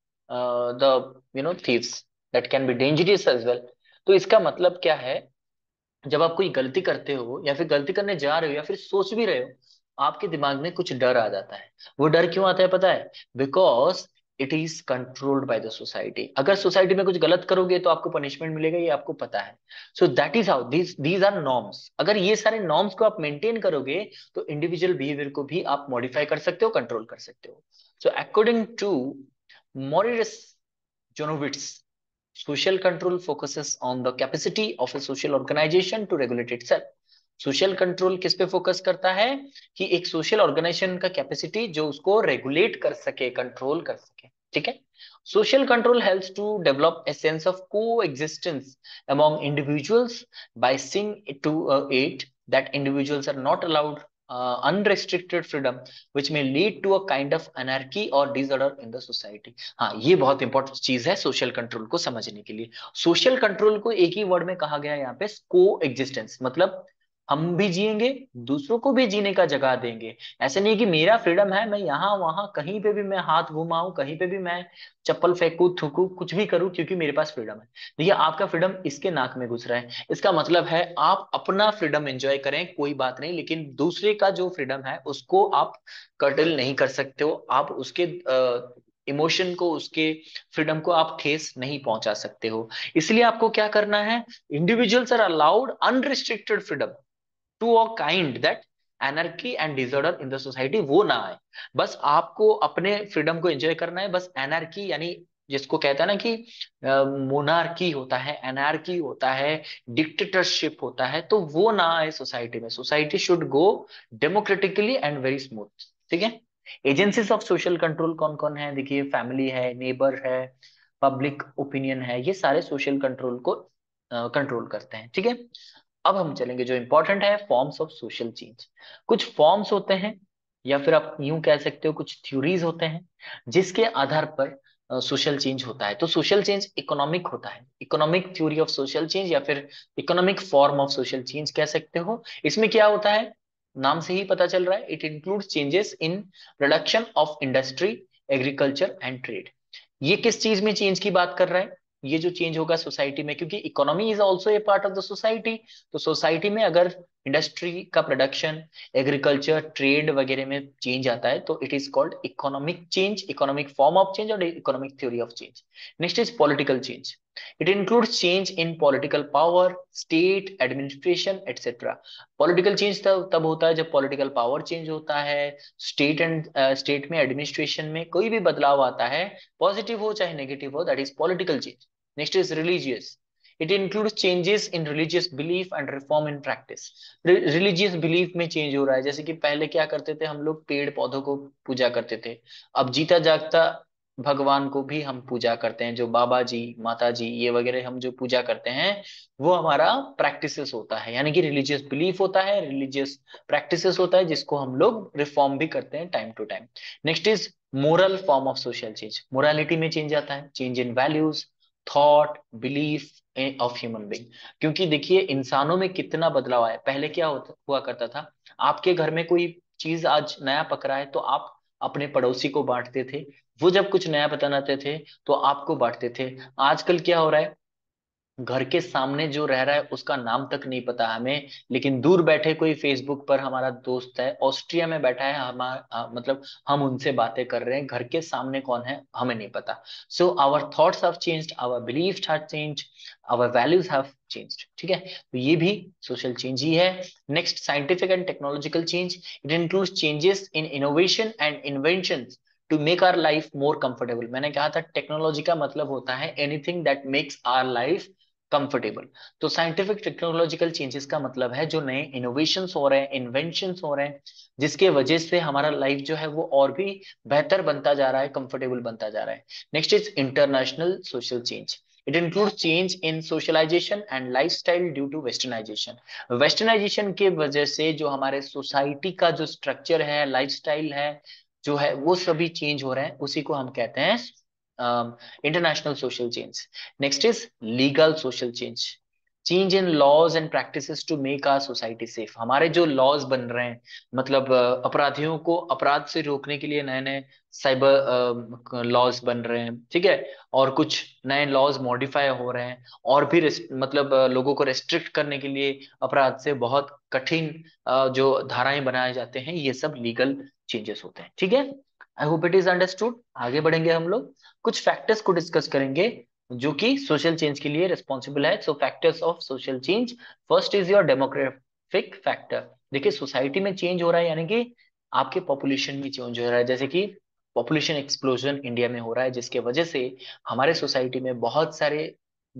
the thieves, that can be dangerous as well। तो इसका मतलब क्या है, जब आप कोई गलती करते हो या फिर गलती करने जा रहे हो या फिर सोच भी रहे हो, आपके दिमाग में कुछ डर आ जाता है। वो डर क्यों आता है पता है, because it is controlled by the society. अगर सोसाइटी में कुछ गलत करोगे तो आपको पनिशमेंट मिलेगा, ये आपको पता है। So that is how these these are norms. अगर ये सारे नॉर्म्स को आप मेंटेन करोगे तो इंडिविजुअल बिहेवियर को भी आप मॉडिफाई कर सकते हो, कंट्रोल कर सकते हो। So according to Morris Janowitz, social control focuses on the capacity of a social organization to regulate itself. Social control किस पे फोकस करता है कि एक सोशल ऑर्गेनाइजेशन का कैपेसिटी जो उसको रेगुलेट कर सके, कंट्रोल कर सके, ठीक है। Social control helps to develop a sense of coexistence among individuals by seeing to it that individuals are not allowed unrestricted freedom which may lead to a kind of anarchy or disorder in the society। हाँ, ये बहुत इंपॉर्टेंट चीज है सोशल कंट्रोल को समझने के लिए। सोशल कंट्रोल को एक ही वर्ड में कहा गया है यहाँ पे, को एग्जिस्टेंस, मतलब हम भी जिएंगे, दूसरों को भी जीने का जगह देंगे। ऐसे नहीं कि मेरा फ्रीडम है, मैं यहाँ वहां कहीं पे भी मैं हाथ घुमाऊं, कहीं पे भी मैं चप्पल फेंकू, थूकू, कुछ भी करूं, क्योंकि मेरे पास फ्रीडम है। देखिए, आपका फ्रीडम इसके नाक में घुस रहा है, इसका मतलब है आप अपना फ्रीडम एंजॉय करें, कोई बात नहीं, लेकिन दूसरे का जो फ्रीडम है उसको आप कर्टल नहीं कर सकते हो, आप उसके इमोशन को, उसके फ्रीडम को आप ठेस नहीं पहुंचा सकते हो। इसलिए आपको क्या करना है, individuals are allowed unrestricted freedom to a kind that anarchy and disorder in the society वो ना आए। बस आपको अपने फ्रीडम को एंजॉय करना है, बस एनर्की यानी जिसको कहता है ना कि मोनार्की होता है, एनार्की होता है, डिक्टेटरशिप होता है, तो वो ना आए सोसाइटी में। Society should go democratically and very smooth, ठीक है। एजेंसीज ऑफ सोशल कंट्रोल कौन कौन है, देखिए, फैमिली है, नेबर है, पब्लिक ओपिनियन है, ये सारे सोशल कंट्रोल को कंट्रोल करते हैं, ठीक है। अब हम चलेंगे जो इंपॉर्टेंट है, फॉर्म्स ऑफ सोशल चेंज। कुछ फॉर्म्स होते हैं, या फिर आप यूं कह सकते हो कुछ थ्योरीज होते हैं जिसके आधार पर सोशल चेंज होता है। तो सोशल चेंज इकोनॉमिक होता है, economic theory of social change, या फिर economic form of social change कह सकते हो। इसमें क्या होता है, नाम से ही पता चल रहा है, it includes changes in production of industry, agriculture and trade. ये किस चीज में चेंज की बात कर रहा है, ये जो चेंज होगा सोसाइटी में, क्योंकि economy is also a part of the society. तो सोसाइटी में अगर इंडस्ट्री का प्रोडक्शन, एग्रीकल्चर, ट्रेड वगैरह में चेंज आता है तो it is called economic change, economic form of change और economic theory of change. Next is political change. It includes change in political power, state administration etcetera. Political change तब होता है जब पॉलिटिकल पावर चेंज होता है, स्टेट में एडमिनिस्ट्रेशन में कोई भी बदलाव आता है, पॉजिटिव हो चाहे नेगेटिव हो, that is political change. Next is religious. It includes changes in religious belief and reform in practice. Religious belief में चेंज हो रहा है, जैसे कि पहले क्या करते थे हम लोग, पेड़ पौधों को पूजा करते थे, अब जीता जागता भगवान को भी हम पूजा करते हैं, जो बाबा जी, माता जी, ये वगैरह हम जो पूजा करते हैं वो हमारा प्रैक्टिसेस होता है, यानी कि रिलीजियस बिलीफ होता है, रिलीजियस प्रैक्टिसेस होता है, जिसको हम लोग रिफॉर्म भी करते हैं time to time. Next is moral form of social change. Morality में चेंज आता है, change in values, thought, belief of human being. क्योंकि देखिए, इंसानों में कितना बदलाव आया। पहले क्या हुआ करता था, आपके घर में कोई चीज आज नया पक रहा है तो आप अपने पड़ोसी को बांटते थे, वो जब कुछ नया बताते थे तो आपको बांटते थे। आजकल क्या हो रहा है, घर के सामने जो रह रहा है उसका नाम तक नहीं पता हमें, लेकिन दूर बैठे कोई फेसबुक पर हमारा दोस्त है, ऑस्ट्रिया में बैठा है, हमारा मतलब हम उनसे बातें कर रहे हैं, घर के सामने कौन है हमें नहीं पता। So our thoughts have changed, our beliefs have changed, our values have changed, ठीक है। तो ये भी सोशल चेंज ही है। Next, scientific and technological change. It includes changes in innovation and invention to make our life more comfortable. मैंने कहा था टेक्नोलॉजी का मतलब होता है anything that makes our life comfortable. तो साइंटिफिक टेक्नोलॉजिकल चेंजेस का मतलब है जो नए इनोवेशंस हो रहे हैं, इन्वेंशंस हो रहे हैं, जिसके वजह से हमारा लाइफ जो है वो और भी बेहतर बनता जा रहा है, कंफर्टेबल बनता जा रहा है। Next is international social change. It includes change in socialization and lifestyle due to westernization. Westernization के वजह से जो हमारे सोसाइटी का जो स्ट्रक्चर है, लाइफस्टाइल है, जो है वो सभी चेंज हो रहे हैं, उसी को हम कहते हैं international social change. Next is legal social change. Change in laws and practices to make our society safe. हमारे जो लॉज बन रहे हैं, मतलब अपराधियों को अपराध से रोकने के लिए नए नए साइबर लॉज बन रहे हैं, ठीक है, और कुछ नए लॉज मॉडिफाई हो रहे हैं, और भी मतलब लोगों को रेस्ट्रिक्ट करने के लिए अपराध से बहुत कठिन जो धाराएं बनाए जाते हैं, ये सब लीगल चेंजेस होते हैं, ठीक है। I hope it is understood. आगे बढ़ेंगे हम लोग, कुछ फैक्टर्स को डिस्कस करेंगे जो कि सोशल चेंज के लिए रिस्पॉन्सिबल है। So factors of social change, first is your demographic factor. देखिए, सोसाइटी में चेंज हो रहा है, यानी कि आपके पॉपुलेशन में चेंज हो रहा है, जैसे कि पॉपुलेशन एक्सप्लोजन इंडिया में हो रहा है, जिसके वजह से हमारे सोसाइटी में बहुत सारे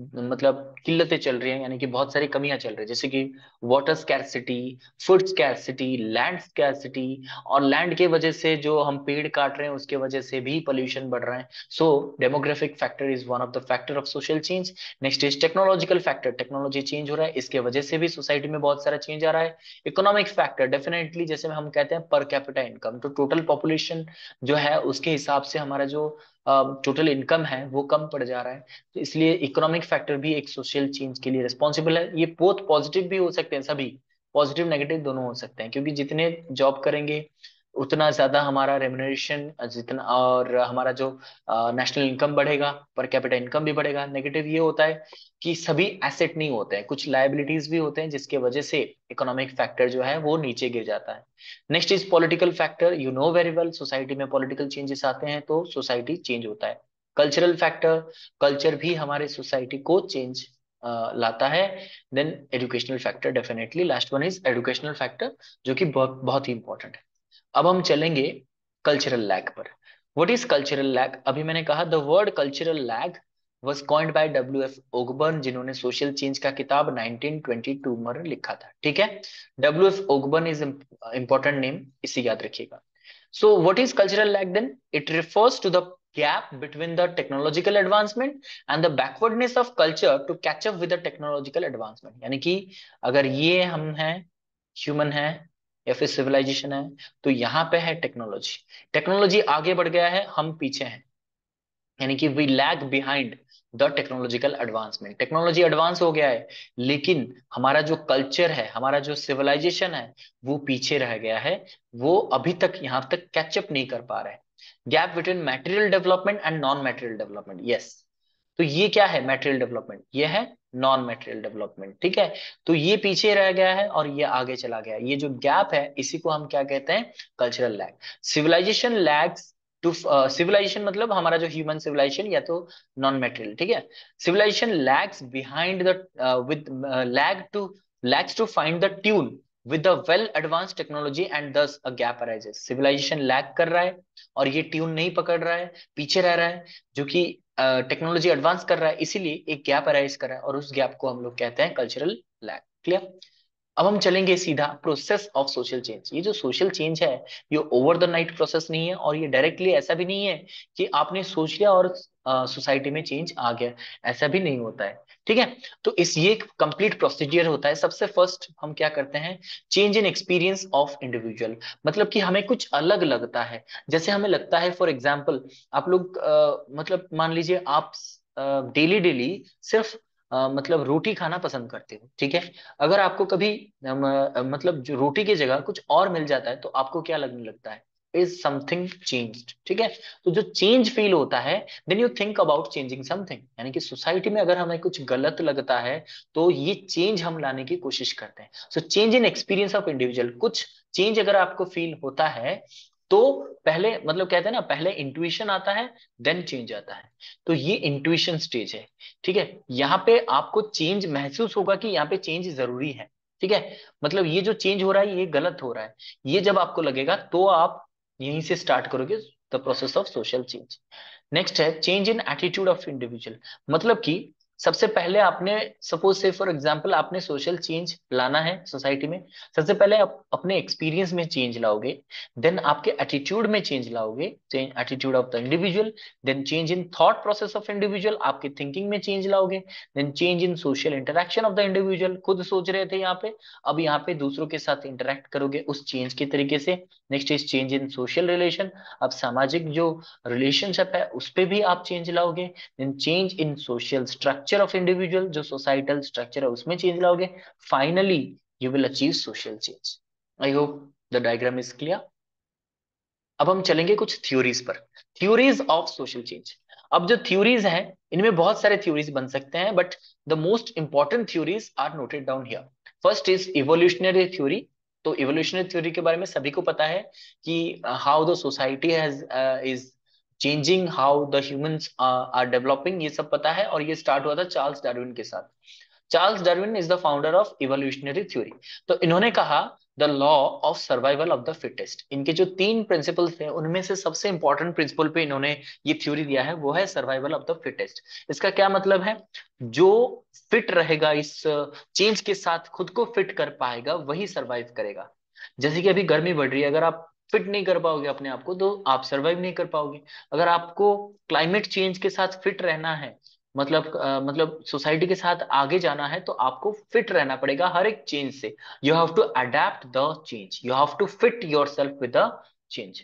मतलब किल्लतें चल रही हैं, यानी कि बहुत सारी कमियां चल रही है, जैसे कि water scarcity, food scarcity, land scarcity, और लैंड के वजह से जो हम पेड़ काट रहे हैं उसके वजह से भी पोल्यूशन बढ़ रहा है। So demographic factor is one of the factor of social change. Next is technological factor, technology change हो रहा है, इसके वजह से भी सोसाइटी में बहुत सारा चेंज आ रहा है। इकोनॉमिक फैक्टर, डेफिनेटली जैसे हम कहते हैं पर कैपिटा इनकम, तो टोटल पॉपुलेशन जो है उसके हिसाब से हमारा जो टोटल इनकम है वो कम पड़ जा रहा है। तो इसलिए इकोनॉमिक फैक्टर भी एक सोशल चेंज के लिए रिस्पॉन्सिबल है। ये बोथ पॉजिटिव भी हो सकते हैं, सभी पॉजिटिव नेगेटिव दोनों हो सकते हैं, क्योंकि जितने जॉब करेंगे उतना ज्यादा हमारा रेमुनरेशन, जितना और हमारा जो नेशनल इनकम बढ़ेगा, पर कैपिटा इनकम भी बढ़ेगा। नेगेटिव ये होता है कि सभी एसेट नहीं होते हैं, कुछ लायबिलिटीज भी होते हैं, जिसके वजह से इकोनॉमिक फैक्टर जो है वो नीचे गिर जाता है। Next is political factor, you know very well, society में पॉलिटिकल चेंजेस आते हैं तो सोसाइटी चेंज होता है। कल्चरल फैक्टर, कल्चर भी हमारे सोसाइटी को चेंज लाता है। Then educational factor, definitely last one is educational factor, जो कि बहुत बहुत ही इंपॉर्टेंट है। अब हम चलेंगे कल्चरल लैग पर। What is cultural lag? अभी मैंने कहा the word cultural lag was coined by W F Ogburn, जिन्होंने सोशल चेंज का किताब 1922 में लिखा था। ठीक है, W F Ogburn is important name, इसे याद रखिएगा। So what is cultural lag then? It refers to the gap between the technological advancement and the backwardness of culture to catch up with the technological advancement। यानी कि अगर ये हम हैं, ह्यूमन है या फिर सिविलाइजेशन है, तो यहाँ पे है टेक्नोलॉजी, टेक्नोलॉजी आगे बढ़ गया है, हम पीछे हैं, यानी कि we lag behind the technological advancement. Technology advance हो गया है, लेकिन हमारा जो कल्चर है, हमारा जो सिविलाइजेशन है, वो पीछे रह गया है, वो अभी तक यहाँ तक कैचअप नहीं कर पा रहा है। Gap between material development and non material development, yes. तो ये क्या है मटेरियल डेवलपमेंट? ये है नॉन मटेरियल डेवलपमेंट। ठीक है, तो ये पीछे रह गया है और ये आगे चला गया है। ये जो गैप है इसी को हम क्या कहते हैं? Cultural lag. Civilization lags too, civilization मतलब हमारा जो ह्यूमन सिविलाइजेशन या तो नॉन मेटेरियल, ठीक है। Civilization lags behind the with lags to find the tune with the well advance technology and thus a gap arises. Civilization lag कर रहा है और ये ट्यून नहीं पकड़ रहा है, पीछे रह रहा है, जो कि टेक्नोलॉजी एडवांस कर रहा है, इसीलिए एक गैप अराइज कर रहा है और उस गैप को हम लोग कहते हैं कल्चरल लैग। क्लियर? अब हम चलेंगे सीधा प्रोसेस ऑफ सोशल चेंज। ये जो सोशल चेंज है ये ओवर द नाइट प्रोसेस नहीं है, और ये डायरेक्टली ऐसा भी नहीं है कि आपने सोच लिया और सोसाइटी में चेंज आ गया, ऐसा भी नहीं होता है। ठीक है, तो इस ये कंप्लीट प्रोसीजर होता है। सबसे फर्स्ट हम क्या करते हैं? Change in experience of individual, मतलब कि हमें कुछ अलग लगता है। जैसे हमें लगता है, फॉर एग्जाम्पल आप लोग मतलब मान लीजिए आप डेली डेली सिर्फ मतलब रोटी खाना पसंद करते हो, ठीक है। अगर आपको कभी मतलब जो रोटी की जगह कुछ और मिल जाता है तो आपको क्या लगने लगता है? इज समथिंग चेंज्ड, ठीक है। तो जो चेंज फील होता है, then you think about changing something. यानी कि सोसाइटी में अगर हमें कुछ गलत लगता है तो ये चेंज हम लाने की कोशिश करते हैं। So change in experience of individual, कुछ चेंज अगर आपको फील होता है तो पहले मतलब कहते हैं ना, पहले इंट्यूशन आता है देन चेंज आता है। तो ये इंट्यूशन स्टेज है, ठीक है। यहाँ पे आपको चेंज महसूस होगा कि यहाँ पे चेंज जरूरी है, ठीक है। मतलब ये जो चेंज हो रहा है ये गलत हो रहा है, ये जब आपको लगेगा तो आप यहीं से स्टार्ट करोगे the process of social change. Next है change in attitude of individual, मतलब कि सबसे पहले आपने सपोज से फॉर एग्जांपल आपने सोशल चेंज लाना है सोसाइटी में, सबसे पहले आप अपने एक्सपीरियंस में चेंज लाओगे, देन आपके एटीट्यूड में चेंज लाओगे, change attitude of the individual, then change in thought process of individual, आपके थिंकिंग में चेंज लाओगे, then change in social interaction of the individual, खुद सोच रहे थे यहाँ पे, अब यहाँ पे दूसरों के साथ इंटरेक्ट करोगे उस चेंज के तरीके से। Next is change in social relation, अब सामाजिक जो रिलेशनशिप है उस पे भी आप चेंज लाओगे। Then change in social structure of individual, जो सोसाइटल स्ट्रक्चर है उसमें चेंज लाओगे। Finally you will achieve social change. I hope the diagram is clear. अब हम चलेंगे कुछ थ्योरीज पर, थ्योरीज ऑफ सोशल चेंज। अब जो थ्योरीज हैं इनमें बहुत सारे थ्योरीज बन सकते हैं, but the most important theories are noted down here. First is evolutionary theory. तो इवोल्यूशनरी थ्योरी के बारे में सभी को पता है कि how the society has is changing, how the humans are developing, ये सब पता है, और ये स्टार्ट हुआ था चार्ल्स डार्विन के साथ। Charles Darwin is the founder of evolutionary theory. तो इन्होंने कहा the law of survival of the fittest. इनके जो तीन प्रिंसिपल्स हैं उनमें से सबसे इंपॉर्टेंट प्रिंसिपल पे इन्होंने ये थ्योरी दिया है, वो है सर्वाइवल ऑफ द फिटेस्ट। इसका क्या मतलब है? जो फिट रहेगा, इस चेंज के साथ खुद को फिट कर पाएगा, वही सरवाइव करेगा। जैसे कि अभी गर्मी बढ़ रही है, अगर आप फिट नहीं कर पाओगे अपने आप को, तो आप सरवाइव नहीं कर पाओगे। अगर आपको क्लाइमेट चेंज के साथ फिट रहना है, मतलब सोसाइटी के साथ आगे जाना है, तो आपको फिट रहना पड़ेगा हर एक चेंज से। You have to adapt the change, you have to fit yourself with the change.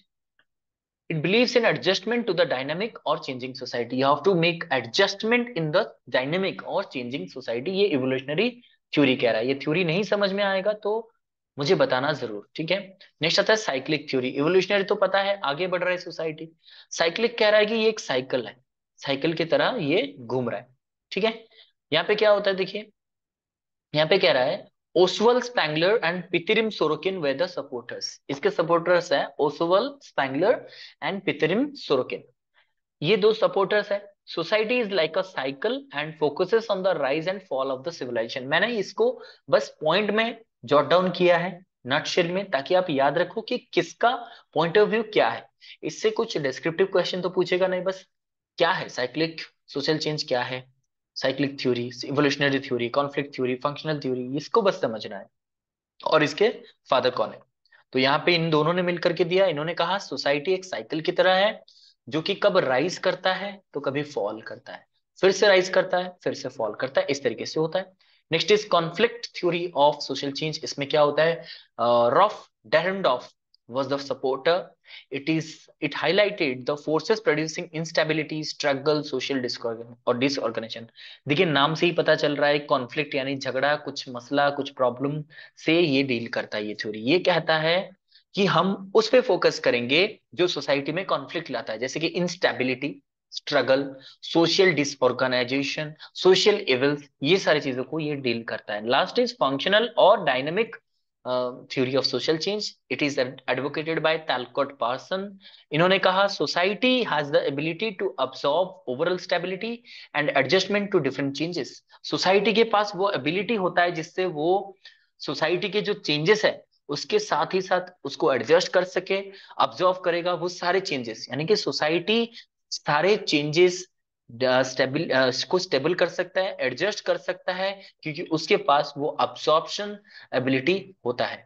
It believes in adjustment to the dynamic or changing society. You have to make adjustment in the dynamic or changing society. ये evolutionary थ्योरी कह रहा है। ये थ्योरी नहीं समझ में आएगा तो मुझे बताना जरूर, ठीक है। नेक्स्ट आता है साइक्लिक थ्योरी। इवोल्यूशनरी तो पता है, आगे बढ़ रहा है सोसाइटी। साइक्लिक कह रहा है कि ये एक साइकिल है, साइकिल की तरह ये घूम रहा है, ठीक है। यहाँ पे क्या होता है देखिए, यहाँ पे कह रहा है Oswald Spengler and Pitirim Sorokin वे द सपोर्टर्स। इसके सपोर्टर्स है Oswald Spengler and Pitirim Sorokin, ये दो सपोर्टर्स है। Society is like a cycle and focuses on the rise and fall of the civilization. मैंने इसको बस पॉइंट में जॉट डाउन किया है, नटशेल में, ताकि आप याद रखो कि किसका पॉइंट ऑफ व्यू क्या है। इससे कुछ डिस्क्रिप्टिव क्वेश्चन तो पूछेगा नहीं, बस क्या है साइक्लिक सोशल चेंज, क्या है cyclic theory, evolutionary theory, conflict theory, functional theory, इसको बस समझना है। और इसके फादर कौन है? तो यहाँ पे इन दोनों ने मिलकर के दिया। इन्होंने कहा सोसाइटी एक साइकिल की तरह है, जो कि कब राइज करता है तो कभी फॉल करता है, फिर से राइज करता है, फिर से फॉल करता है, इस तरीके से होता है। Next is conflict theory of social change. इसमें क्या होता है, Ralf Dahrendorf was the supporter. It highlighted the forces producing instability, struggle, social disorganization। देखिए नाम से ही पता चल रहा है, कॉन्फ्लिक्ट यानी झगड़ा, कुछ मसला, कुछ प्रॉब्लम से ये डील करता है। ये थ्योरी ये कहता है कि हम उस पे फोकस करेंगे जो सोसाइटी में कॉन्फ्लिक्ट लाता है, जैसे कि instability, struggle, social disorganization, social evils, ये सारी चीजों को ये डील करता है। लास्ट इज फंक्शनल और dynamic theory of social change. It is advocated by Talcott Parson. इन्होंने कहा society has the ability to absorb overall stability and adjustment to different changes. Society के पास वो एबिलिटी होता है जिससे वो सोसाइटी के जो चेंजेस है उसके साथ ही साथ उसको एडजस्ट कर सके, ऑब्जर्व करेगा वो सारे चेंजेस, यानी कि सोसाइटी सारे चेंजेस स्टेबल को स्टेबल कर सकता है, एडजस्ट कर सकता है, क्योंकि उसके पास वो अब्सॉर्प्शन एबिलिटी होता है।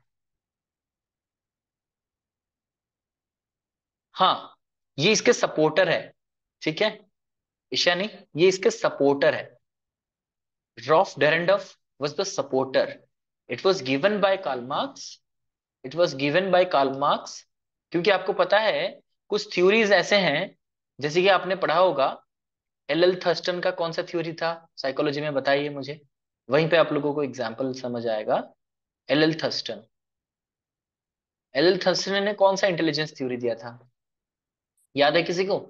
हाँ, ये इसके सपोर्टर है, ठीक है, ईशा नहीं, ये इसके सपोर्टर है। Ralf Dahrendorf was the supporter. It was given by Karl Marx, it was given by Karl Marx. क्योंकि आपको पता है कुछ थ्योरीज ऐसे हैं, जैसे कि आपने पढ़ा होगा एल एल थर्स्टन का कौन सा थ्योरी था साइकोलॉजी में, बताइए मुझे, वहीं पे आप लोगों को एग्जाम्पल समझ आएगा। L L Thurstone, L L Thurstone ने कौन सा इंटेलिजेंस थ्योरी दिया था, याद है किसी को?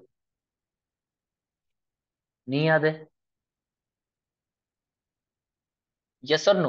नहीं याद है? यस और no?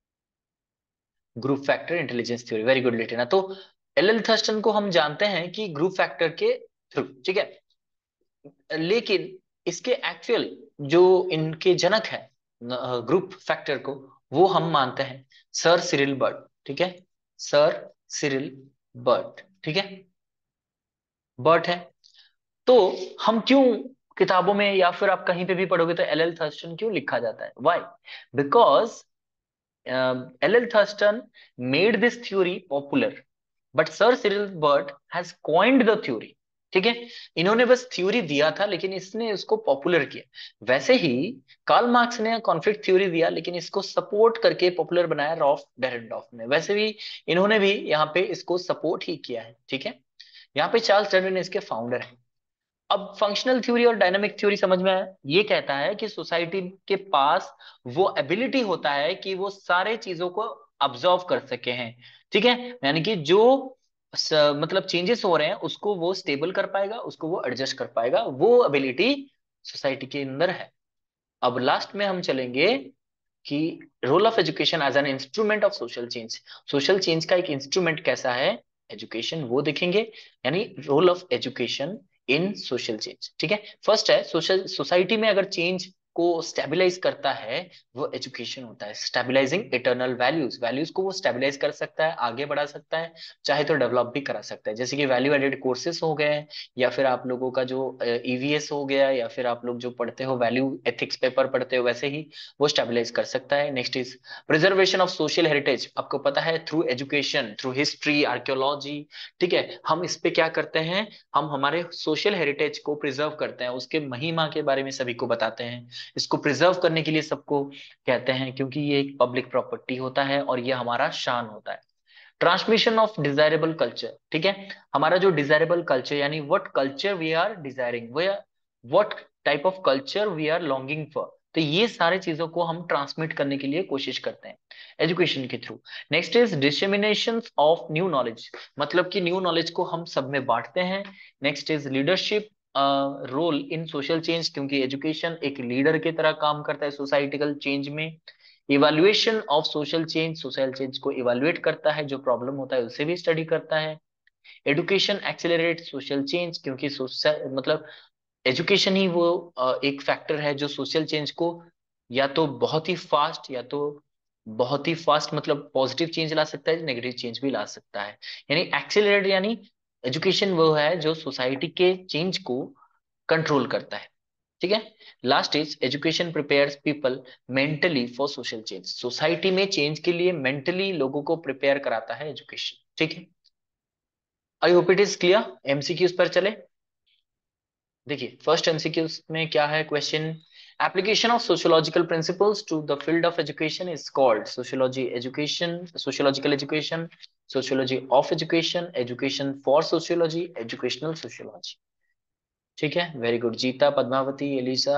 Group factor intelligence theory, very good Litina. तो एल एल थर्स्टन को हम जानते हैं कि ग्रुप फैक्टर के थ्रू, ठीक है। लेकिन इसके एक्चुअल जो इनके जनक है ग्रुप फैक्टर को, वो हम मानते हैं सर सिरिल बर्ट, ठीक है, सर सिरिल बर्ट, ठीक है, बर्ट है। तो हम क्यों किताबों में या फिर आप कहीं पे भी पढ़ोगे तो एल एल थर्स्टन क्यों लिखा जाता है, why? Because L L Thurstone made this theory popular, but sir Cyril Burt has coined the theory, ठीक है। इन्होंने बस थ्योरी दिया था लेकिन इसने उसको पॉपुलर किया। वैसे ही कार्ल मार्क्स ने कॉन्फ्लिक्ट थ्योरी दिया लेकिन इसको सपोर्ट करके पॉपुलर बनाया रॉफ डेरेंडॉर्फ ने। वैसे भी इन्होंने भी यहाँ पे इसको सपोर्ट ही किया है, ठीक है। यहाँ पे चार्ल्स डार्विन इसके फाउंडर है। अब फंक्शनल थ्योरी और डायनामिक थ्योरी समझ में आया। ये कहता है कि सोसाइटी के पास वो एबिलिटी होता है कि वो सारे चीजों को ऑब्जर्व कर सके हैं, ठीक है, यानी कि जो मतलब चेंजेस हो रहे हैं उसको वो स्टेबल कर पाएगा, उसको वो एडजस्ट कर पाएगा, वो एबिलिटी सोसाइटी के अंदर है। अब लास्ट में हम चलेंगे कि role of education as an instrument of social change. Social change का एक इंस्ट्रूमेंट कैसा है, एजुकेशन, वो देखेंगे, यानी role of education in social change, ठीक है। फर्स्ट है सोशल सोसाइटी में अगर चेंज को स्टेबलाइज करता है वो एजुकेशन होता है। स्टेबलाइजिंग इटर्नल वैल्यूज, वैल्यूज को वो स्टेबलाइज कर सकता है, आगे बढ़ा सकता है, चाहे तो डेवलप भी करा सकता है। जैसे कि वैल्यू एडेड कोर्सेज हो गए, या फिर आप लोगों का जो ईवीएस हो गया, या फिर आप लोग जो पढ़ते हो वैल्यू एथिक्स पेपर पढ़ते हो, वैसे ही वो स्टेबलाइज कर सकता है। Next is preservation of social heritage. आपको पता है through education, through history, archaeology, ठीक है, हम इस पे क्या करते हैं, हम हमारे सोशल हेरिटेज को प्रिजर्व करते हैं, उसके महिमा के बारे में सभी को बताते हैं। इसको प्रिजर्व करने के लिए सबको कहते हैं, क्योंकि ये एक पब्लिक प्रॉपर्टी होता है और ये हमारा शान होता है। ट्रांसमिशन ऑफ डिजायरेबल कल्चर, ठीक है, हमारा जो डिजायरेबल कल्चर यानी what culture we are desiring, what type of culture we are longing for, तो ये सारे चीजों को हम ट्रांसमिट करने के लिए कोशिश करते हैं एजुकेशन के through. Next is dissemination of new knowledge, मतलब कि न्यू नॉलेज को हम सब में बांटते हैं। Next is leadership role in social change, क्योंकि एजुकेशन एक लीडर की तरह काम करता है सोसाइटिकल चेंज में। Evaluation of social change, social change को इवैल्यूएट करता है, जो प्रॉब्लम होता है उसे भी स्टडी करता है। एडुकेशन एक्सेलरेट सोशल चेंज, क्योंकि सोशल मतलब एजुकेशन ही वो एक फैक्टर है जो सोशल चेंज को या तो बहुत ही फास्ट, या तो बहुत ही फास्ट मतलब पॉजिटिव चेंज ला सकता है, नेगेटिव चेंज भी ला सकता है। यानी एक्सेलरेट यानी एजुकेशन वो है जो सोसाइटी के चेंज को कंट्रोल करता है, ठीक है। Last is education prepares people mentally for social change, society में चेंज के लिए मेंटली लोगों को प्रिपेयर कराता है एजुकेशन, ठीक है। I hope it is clear. MCQs पर चले। देखिए फर्स्ट एमसीक्यूज में क्या है question, application of sociological principles to the field of education is called sociology education, sociological education, sociology of education, education for sociology, educational sociology, ठीक है। Very good Jeeta, Padmavati, Elisa,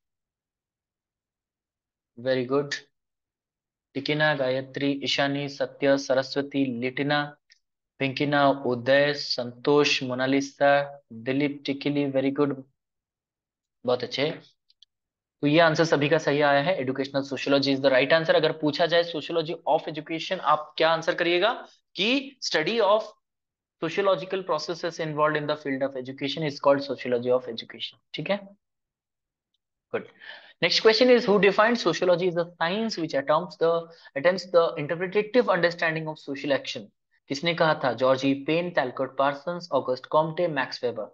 very good. Tikina, Gayatri, Ishani, Satya, Saraswati, Litina, Pinkina, Uday, Santosh, Monalisa, Dilip, Tikili, very good, बहुत अच्छे। तो ये आंसर सभी का सही आया है, educational sociology is the right answer. अगर पूछा जाए सोशियोलॉजी ऑफ एजुकेशन, आप क्या आंसर करिएगा कि study of sociological processes involve in the field of education is called sociology of education, ठीक है। Good. Next question is who defined sociology is the science which attempts the interpretative understanding of social action. किसने कहा था? George E Payne, Talcott Parsons, Auguste Comte, Max Weber.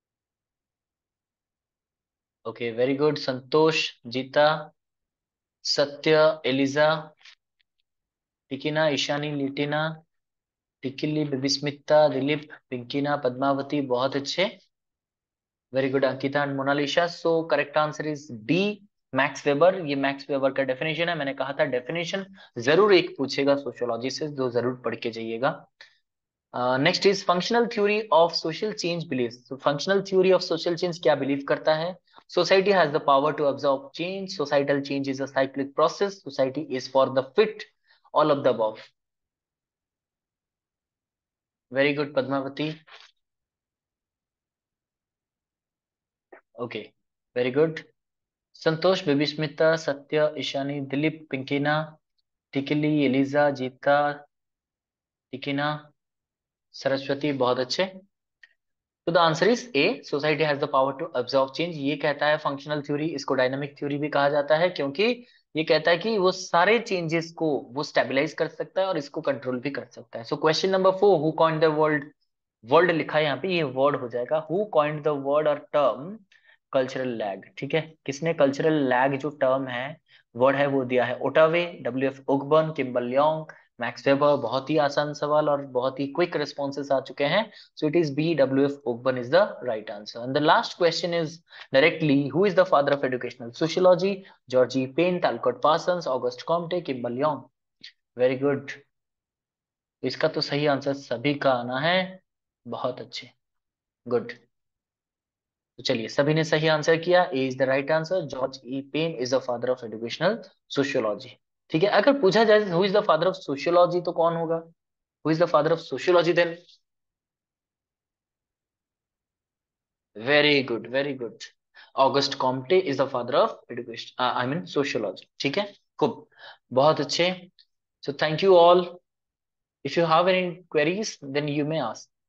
Okay very good, Santosh, Jeeta, Satya, Eliza, Tikina, Ishani, Litina, Tikili, Bismita, Dilip, Pinkina, Padmavati, बहुत अच्छे। Very good Ankita and Monalisha. So correct answer is D, Max Weber. ये मैक्स वेबर का डेफिनेशन है, मैंने कहा था डेफिनेशन जरूर एक पूछेगा सोशियोलॉजी से, जो जरूर पढ़ के जाइएगा। Next is functional theory of social change believe. Functional theory of social change क्या बिलीव करता है? Society has the power to observe change, societal change is a cyclic process, society is for the fit, all of the above. Very good Padmavati, okay very good. Santosh, Babysmita, Satya, Ishani, Dilip, पिंकीना, टिकली, एलिजा, जीता, टिकिना, सरस्वती, बहुत अच्छे। तो the answer is A, society has the power to observe change. ये कहता है फंक्शनल थ्योरी, इसको डायनामिक थ्योरी भी कहा जाता है, क्योंकि ये कहता है कि वो सारे चेंजेस को वो स्टेबलाइज कर सकता है और इसको कंट्रोल भी कर सकता है। So question number 4, who coined the world, world लिखा है यहाँ पे, ये वर्ड हो जाएगा, हु कॉइन्ड द वर्ड और टर्म कल्चरल लैग, ठीक है। किसने कल्चरल लैग जो टर्म है, वर्ड है, वो दिया है? Ottaway, W F Ogburn, Kimball Young, Max Weber. बहुत ही आसान सवाल और बहुत ही क्विक रिस्पॉन्सेस आ चुके हैं। So it is B, W F Ogburn is the right answer. And the last question is directly, who is the father of educational sociology? George Payne, Talcott Parsons, Auguste Comte, Kimball Young. Very good. इसका तो सही आंसर सभी का आना है, बहुत अच्छे, गुड। तो चलिए सभी ने सही आंसर किया, A is the right answer, George E Payne is the father of educational sociology, ठीक है। अगर पूछा जाए who is the father of sociology तो कौन होगा? Who is the father of sociology then? Very good very good, Auguste Comte is the father of education, I mean sociology, ठीक है। खूब, बहुत अच्छे। So thank you all. If you have any queries then you may ask.